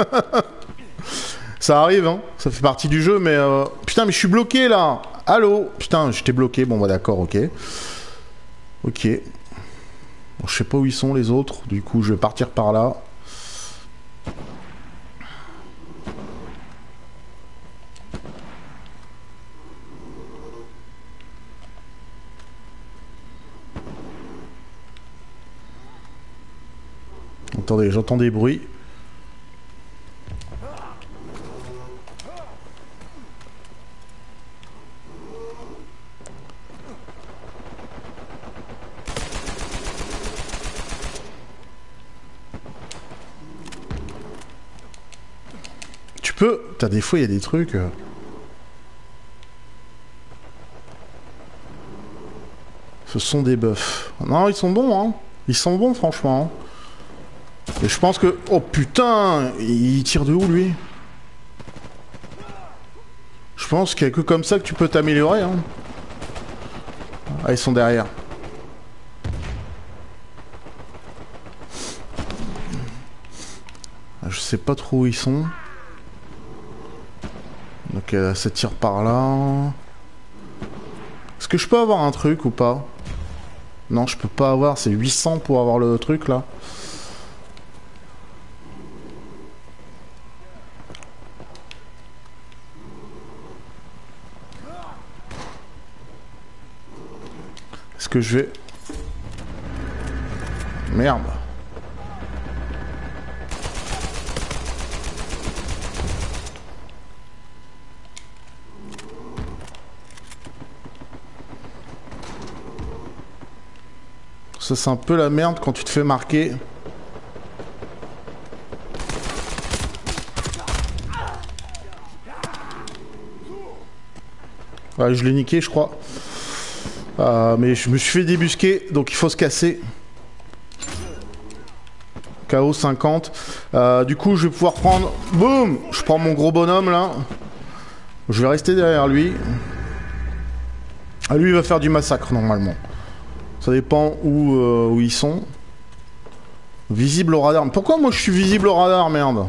Ça arrive, hein. Ça fait partie du jeu, mais... Putain, mais je suis bloqué, là. Allô? Putain, j'étais bloqué. Bon, bah d'accord, ok. Ok. Bon, je sais pas où ils sont, les autres. Du coup, je vais partir par là. Attendez, j'entends des bruits. peux... Putain, des fois, il y a des trucs... Ce sont des buffs. Non, ils sont bons, hein. Ils sont bons, franchement. Et je pense que... Oh, putain! Il tire de où, lui? Je pense qu'il n'y a que comme ça que tu peux t'améliorer, hein. Ah, ils sont derrière. Je sais pas trop où ils sont. Ok, ça tire par là. Est-ce que je peux avoir un truc ou pas? Non, je peux pas avoir. C'est 800 pour avoir le truc là. Est-ce que je vais... Merde. Ça, c'est un peu la merde quand tu te fais marquer. Ouais, je l'ai niqué, je crois. Mais je me suis fait débusquer, donc il faut se casser. KO 50. Du coup, je vais pouvoir prendre... Boum! Je prends mon gros bonhomme, là. Je vais rester derrière lui. Ah, lui, il va faire du massacre, normalement. Ça dépend où ils sont. Visible au radar. Pourquoi moi je suis visible au radar, merde?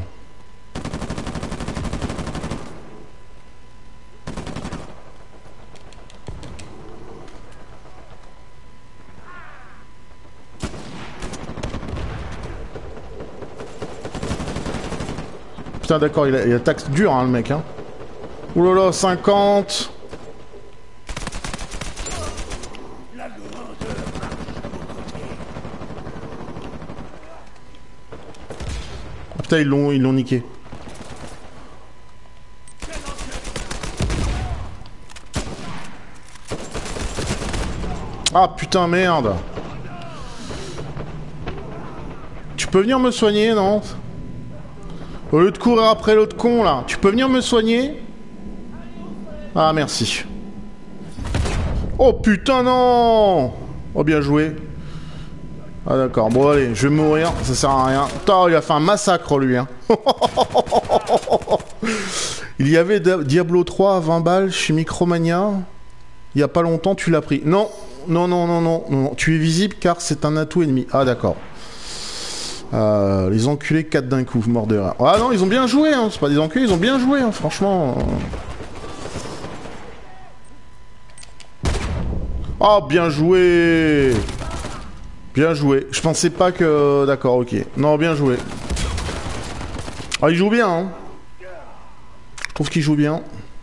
Putain, d'accord, il attaque dur, hein, le mec. Hein. Oulala, 50. Putain, ils l'ont niqué. Ah putain, merde. Tu peux venir me soigner, non? Au lieu de courir après l'autre con, là. Tu peux venir me soigner? Ah, merci. Oh putain, non. Oh, bien joué. Ah d'accord, bon allez, je vais mourir, ça sert à rien. Putain, il a fait un massacre lui, hein. Il y avait Diablo 3 à 20 balles chez Micromania. Il y a pas longtemps, tu l'as pris. Non, non, non, non, non, non. Tu es visible car c'est un atout ennemi. Ah d'accord. Les enculés 4 d'un coup, mort de rire. Ah non, ils ont bien joué, hein. C'est pas des enculés, ils ont bien joué, hein, franchement. Oh, bien joué. Bien joué. Je pensais pas que... D'accord, ok. Non, bien joué. Ah, il joue bien, hein. Je trouve qu'il joue bien.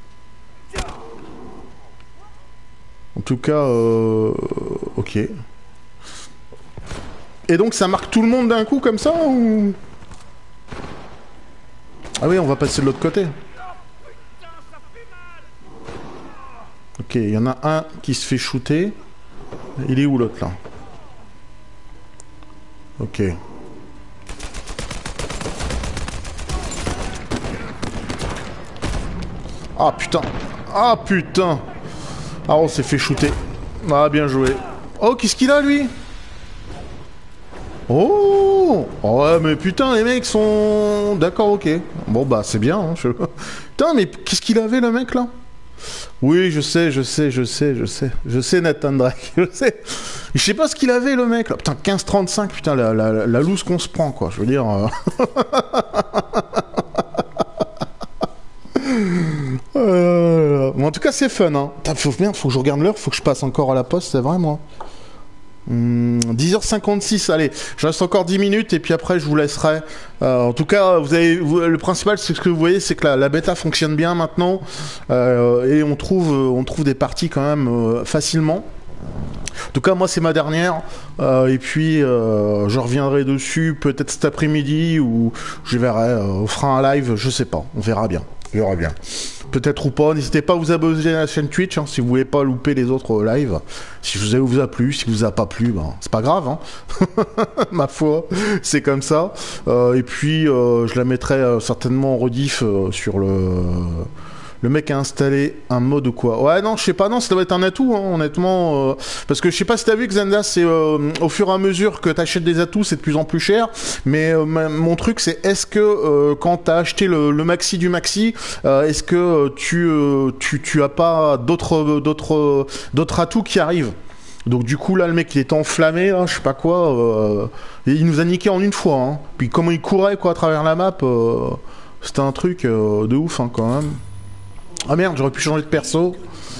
En tout cas, ok. Et donc, ça marque tout le monde d'un coup, comme ça, ou... Ah oui, on va passer de l'autre côté. Ok, il y en a un qui se fait shooter. Il est où, l'autre, là? Ok. Ah putain. Ah putain. Ah, on s'est fait shooter. Ah, bien joué. Oh, qu'est-ce qu'il a, lui? Oh. Ouais, mais putain, les mecs sont... D'accord, ok. Bon, bah, c'est bien. Hein, Putain, mais qu'est-ce qu'il avait, le mec, là? Oui, je sais, Nathan Drake, je sais. Je sais pas ce qu'il avait, le mec, là. Putain, 15-35, putain, la loose qu'on se prend, quoi, je veux dire... Bon, en tout cas, c'est fun, hein. Faut que je regarde l'heure, faut que je passe encore à la poste, c'est vrai, moi. 10h56, allez, je reste encore 10 minutes et puis après je vous laisserai. En tout cas, le principal, c'est ce que vous voyez, c'est que la bêta fonctionne bien maintenant et on trouve des parties quand même facilement. En tout cas, moi c'est ma dernière et puis je reviendrai dessus peut-être cet après-midi ou je verrai, on fera un live, je sais pas, on verra bien. peut-être ou pas. N'hésitez pas à vous abonner à la chaîne Twitch si vous voulez pas louper les autres lives. Si vous a plu, si vous a pas plu, ben c'est pas grave, hein. Ma foi, c'est comme ça. Et puis je la mettrai certainement en rediff sur le mec a installé un mode quoi. Ouais, non, je sais pas, non, ça doit être un atout, hein, honnêtement. Parce que je sais pas si t'as vu que Zenda, c'est au fur et à mesure que t'achètes des atouts, c'est de plus en plus cher. Mais mon truc, c'est est-ce que quand t'as acheté le maxi du maxi, est-ce que tu as pas d'autres atouts qui arrivent? Donc du coup là le mec il était enflammé, hein, je sais pas quoi, et il nous a niqué en une fois, hein. Puis comment il courait quoi à travers la map, c'était un truc de ouf, hein, quand même. Ah merde, j'aurais pu changer de perso.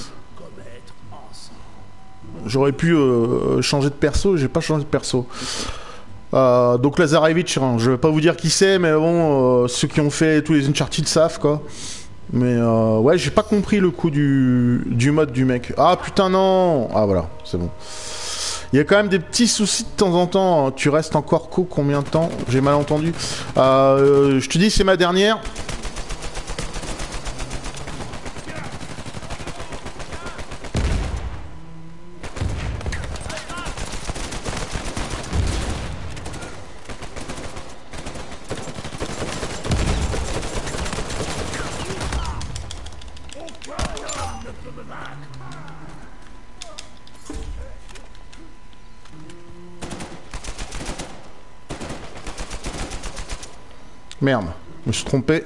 J'aurais pu changer de perso, j'ai pas changé de perso. Donc Lazarevich, hein, je vais pas vous dire qui c'est, mais bon, ceux qui ont fait tous les Uncharted savent quoi. Mais ouais, j'ai pas compris le coup du mode du mec. Ah putain non. Ah voilà, c'est bon. Il y a quand même des petits soucis de temps en temps. Tu restes encore combien de temps? J'ai mal entendu. Je te dis c'est ma dernière. Merde, je me suis trompé.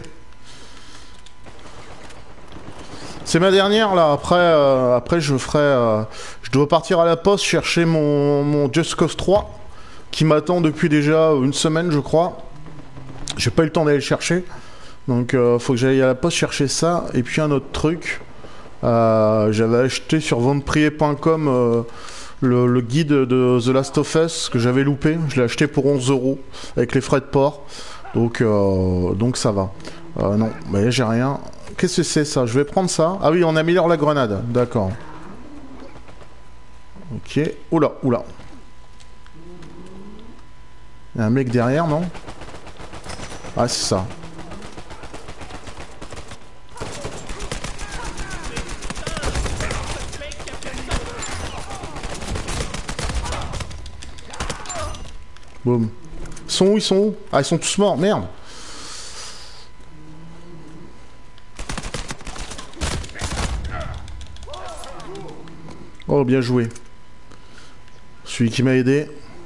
C'est ma dernière là, après je ferai... je dois partir à la poste chercher mon Just Cause 3 qui m'attend depuis déjà une semaine je crois. J'ai pas eu le temps d'aller le chercher. Donc faut que j'aille à la poste chercher ça. Et puis un autre truc. J'avais acheté sur venteprier.com le guide de The Last of Us que j'avais loupé. Je l'ai acheté pour 11 € avec les frais de port. Donc ça va. Non, mais j'ai rien. Qu'est-ce que c'est ça? Je vais prendre ça. Ah oui, on améliore la grenade. D'accord. Ok. Oula, oula. Il y a un mec derrière, non? Ah, c'est ça. Boum. Ils sont où? Ils sont où? Ah, ils sont tous morts. Merde. Oh, bien joué. Celui qui m'a aidé.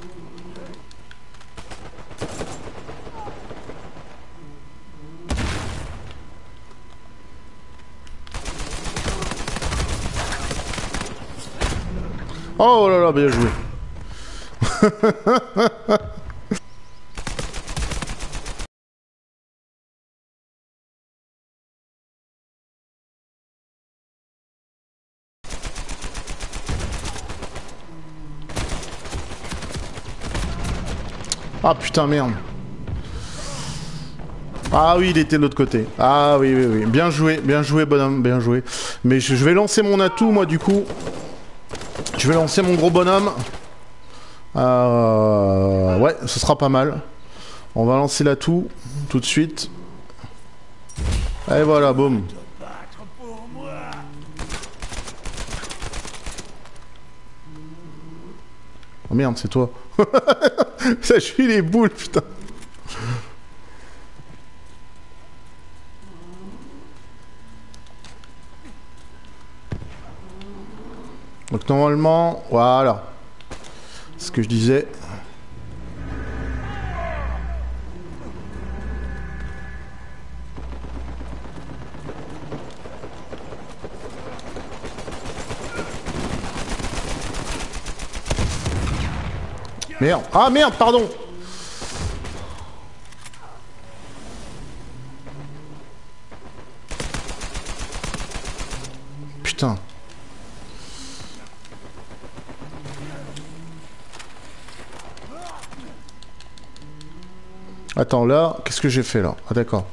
Oh là là, bien joué. Ah putain, merde. Ah oui, il était de l'autre côté. Ah oui, oui, oui. Bien joué bonhomme, bien joué. Mais je vais lancer mon atout, moi, du coup. Je vais lancer mon gros bonhomme. Ouais, ce sera pas mal. On va lancer l'atout, tout de suite. Et voilà, boum. Oh merde, c'est toi. Ça, je suis les boules, putain. Donc normalement, voilà. C'est ce que je disais. Merde. Ah merde, pardon. Putain. Attends, là, qu'est-ce que j'ai fait là? Ah d'accord.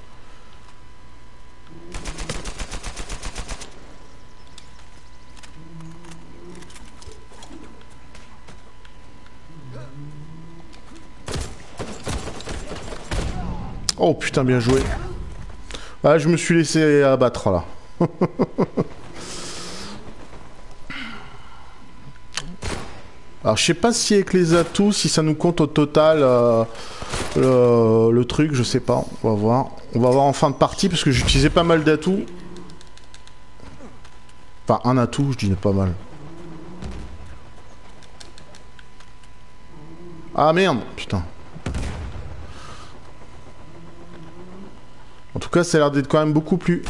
Oh putain, bien joué. Ah, je me suis laissé abattre là. Alors je sais pas si avec les atouts, si ça nous compte au total le truc, je sais pas, on va voir. On va voir en fin de partie parce que j'utilisais pas mal d'atouts. Enfin un atout, je disais pas mal. Ah merde, putain. En tout cas ça a l'air d'être quand même beaucoup plus...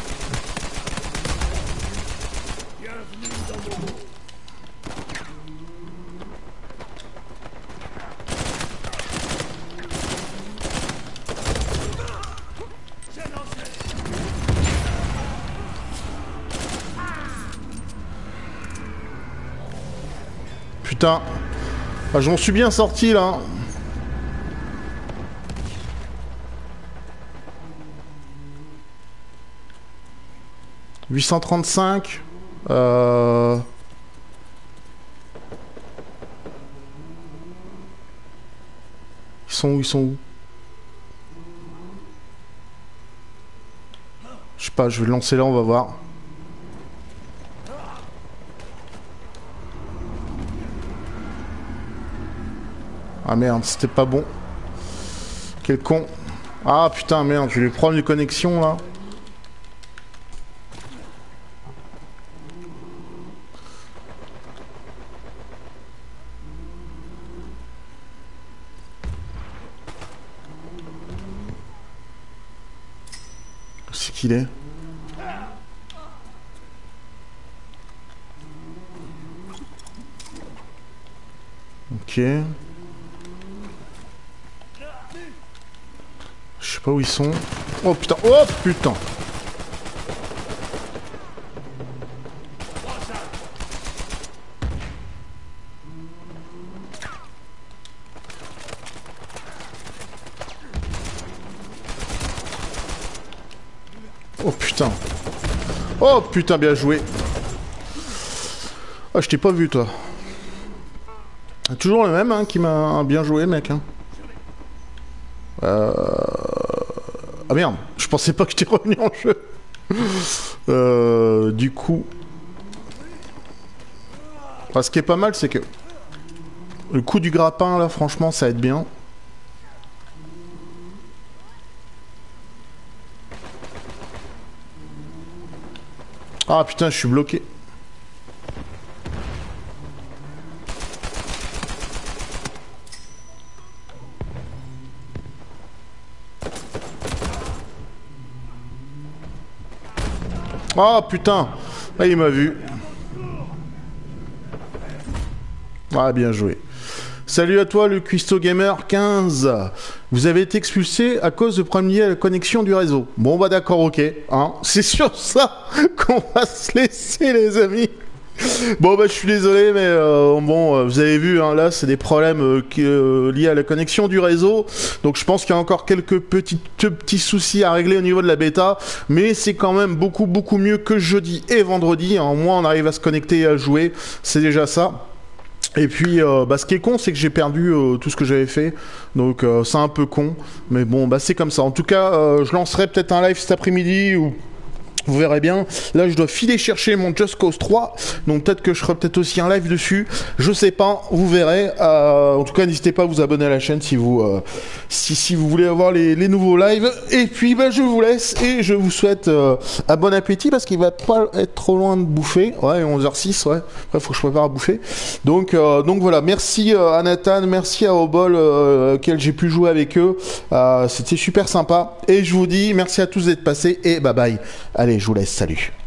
Putain. Ah, je m'en suis bien sorti là. « 835 » Ils sont où? Ils sont où? Je sais pas, je vais le lancer là, on va voir. Ah merde, c'était pas bon. Quel con. Ah putain, merde, j'ai eu des problèmes de connexion là. C'est qu'il est. Ok. Je sais pas où ils sont. Oh putain, oh putain. Oh putain. Oh putain, bien joué. Ah, je t'ai pas vu toi. Toujours le même hein, qui m'a bien joué mec. Hein. Ah merde, je pensais pas que j'étais revenu en jeu. Du coup... ce qui est pas mal, c'est que... Le coup du grappin, là, franchement, ça aide bien. Ah putain, je suis bloqué. Oh putain, ah, il m'a vu. Ah, bien joué. Salut à toi, le Cuisto Gamer 15. Vous avez été expulsé à cause de problèmes liés à la connexion du réseau. Bon bah d'accord, ok. Hein. C'est sur ça qu'on va se laisser, les amis. Bon bah je suis désolé, mais bon, vous avez vu, hein, là c'est des problèmes liés à la connexion du réseau. Donc je pense qu'il y a encore quelques petits soucis à régler au niveau de la bêta, mais c'est quand même beaucoup mieux que jeudi et vendredi. Hein. Au moins on arrive à se connecter et à jouer, c'est déjà ça. Et puis, ce qui est con, c'est que j'ai perdu tout ce que j'avais fait, donc c'est un peu con, mais bon, bah c'est comme ça. En tout cas, je lancerai peut-être un live cet après-midi ou vous verrez bien. Là, je dois filer chercher mon Just Cause 3. Donc, peut-être que je ferai peut-être aussi un live dessus. Je sais pas. Vous verrez. En tout cas, n'hésitez pas à vous abonner à la chaîne si vous, si vous voulez avoir les nouveaux lives. Et puis, bah, je vous laisse et je vous souhaite un bon appétit parce qu'il va pas être trop loin de bouffer. Ouais, 11h06, ouais. Après, faut que je prépare à bouffer. Donc voilà. Merci à Nathan. Merci à Obol, auquel j'ai pu jouer avec eux. C'était super sympa. Et je vous dis merci à tous d'être passés et bye bye. Allez, je vous laisse, salut.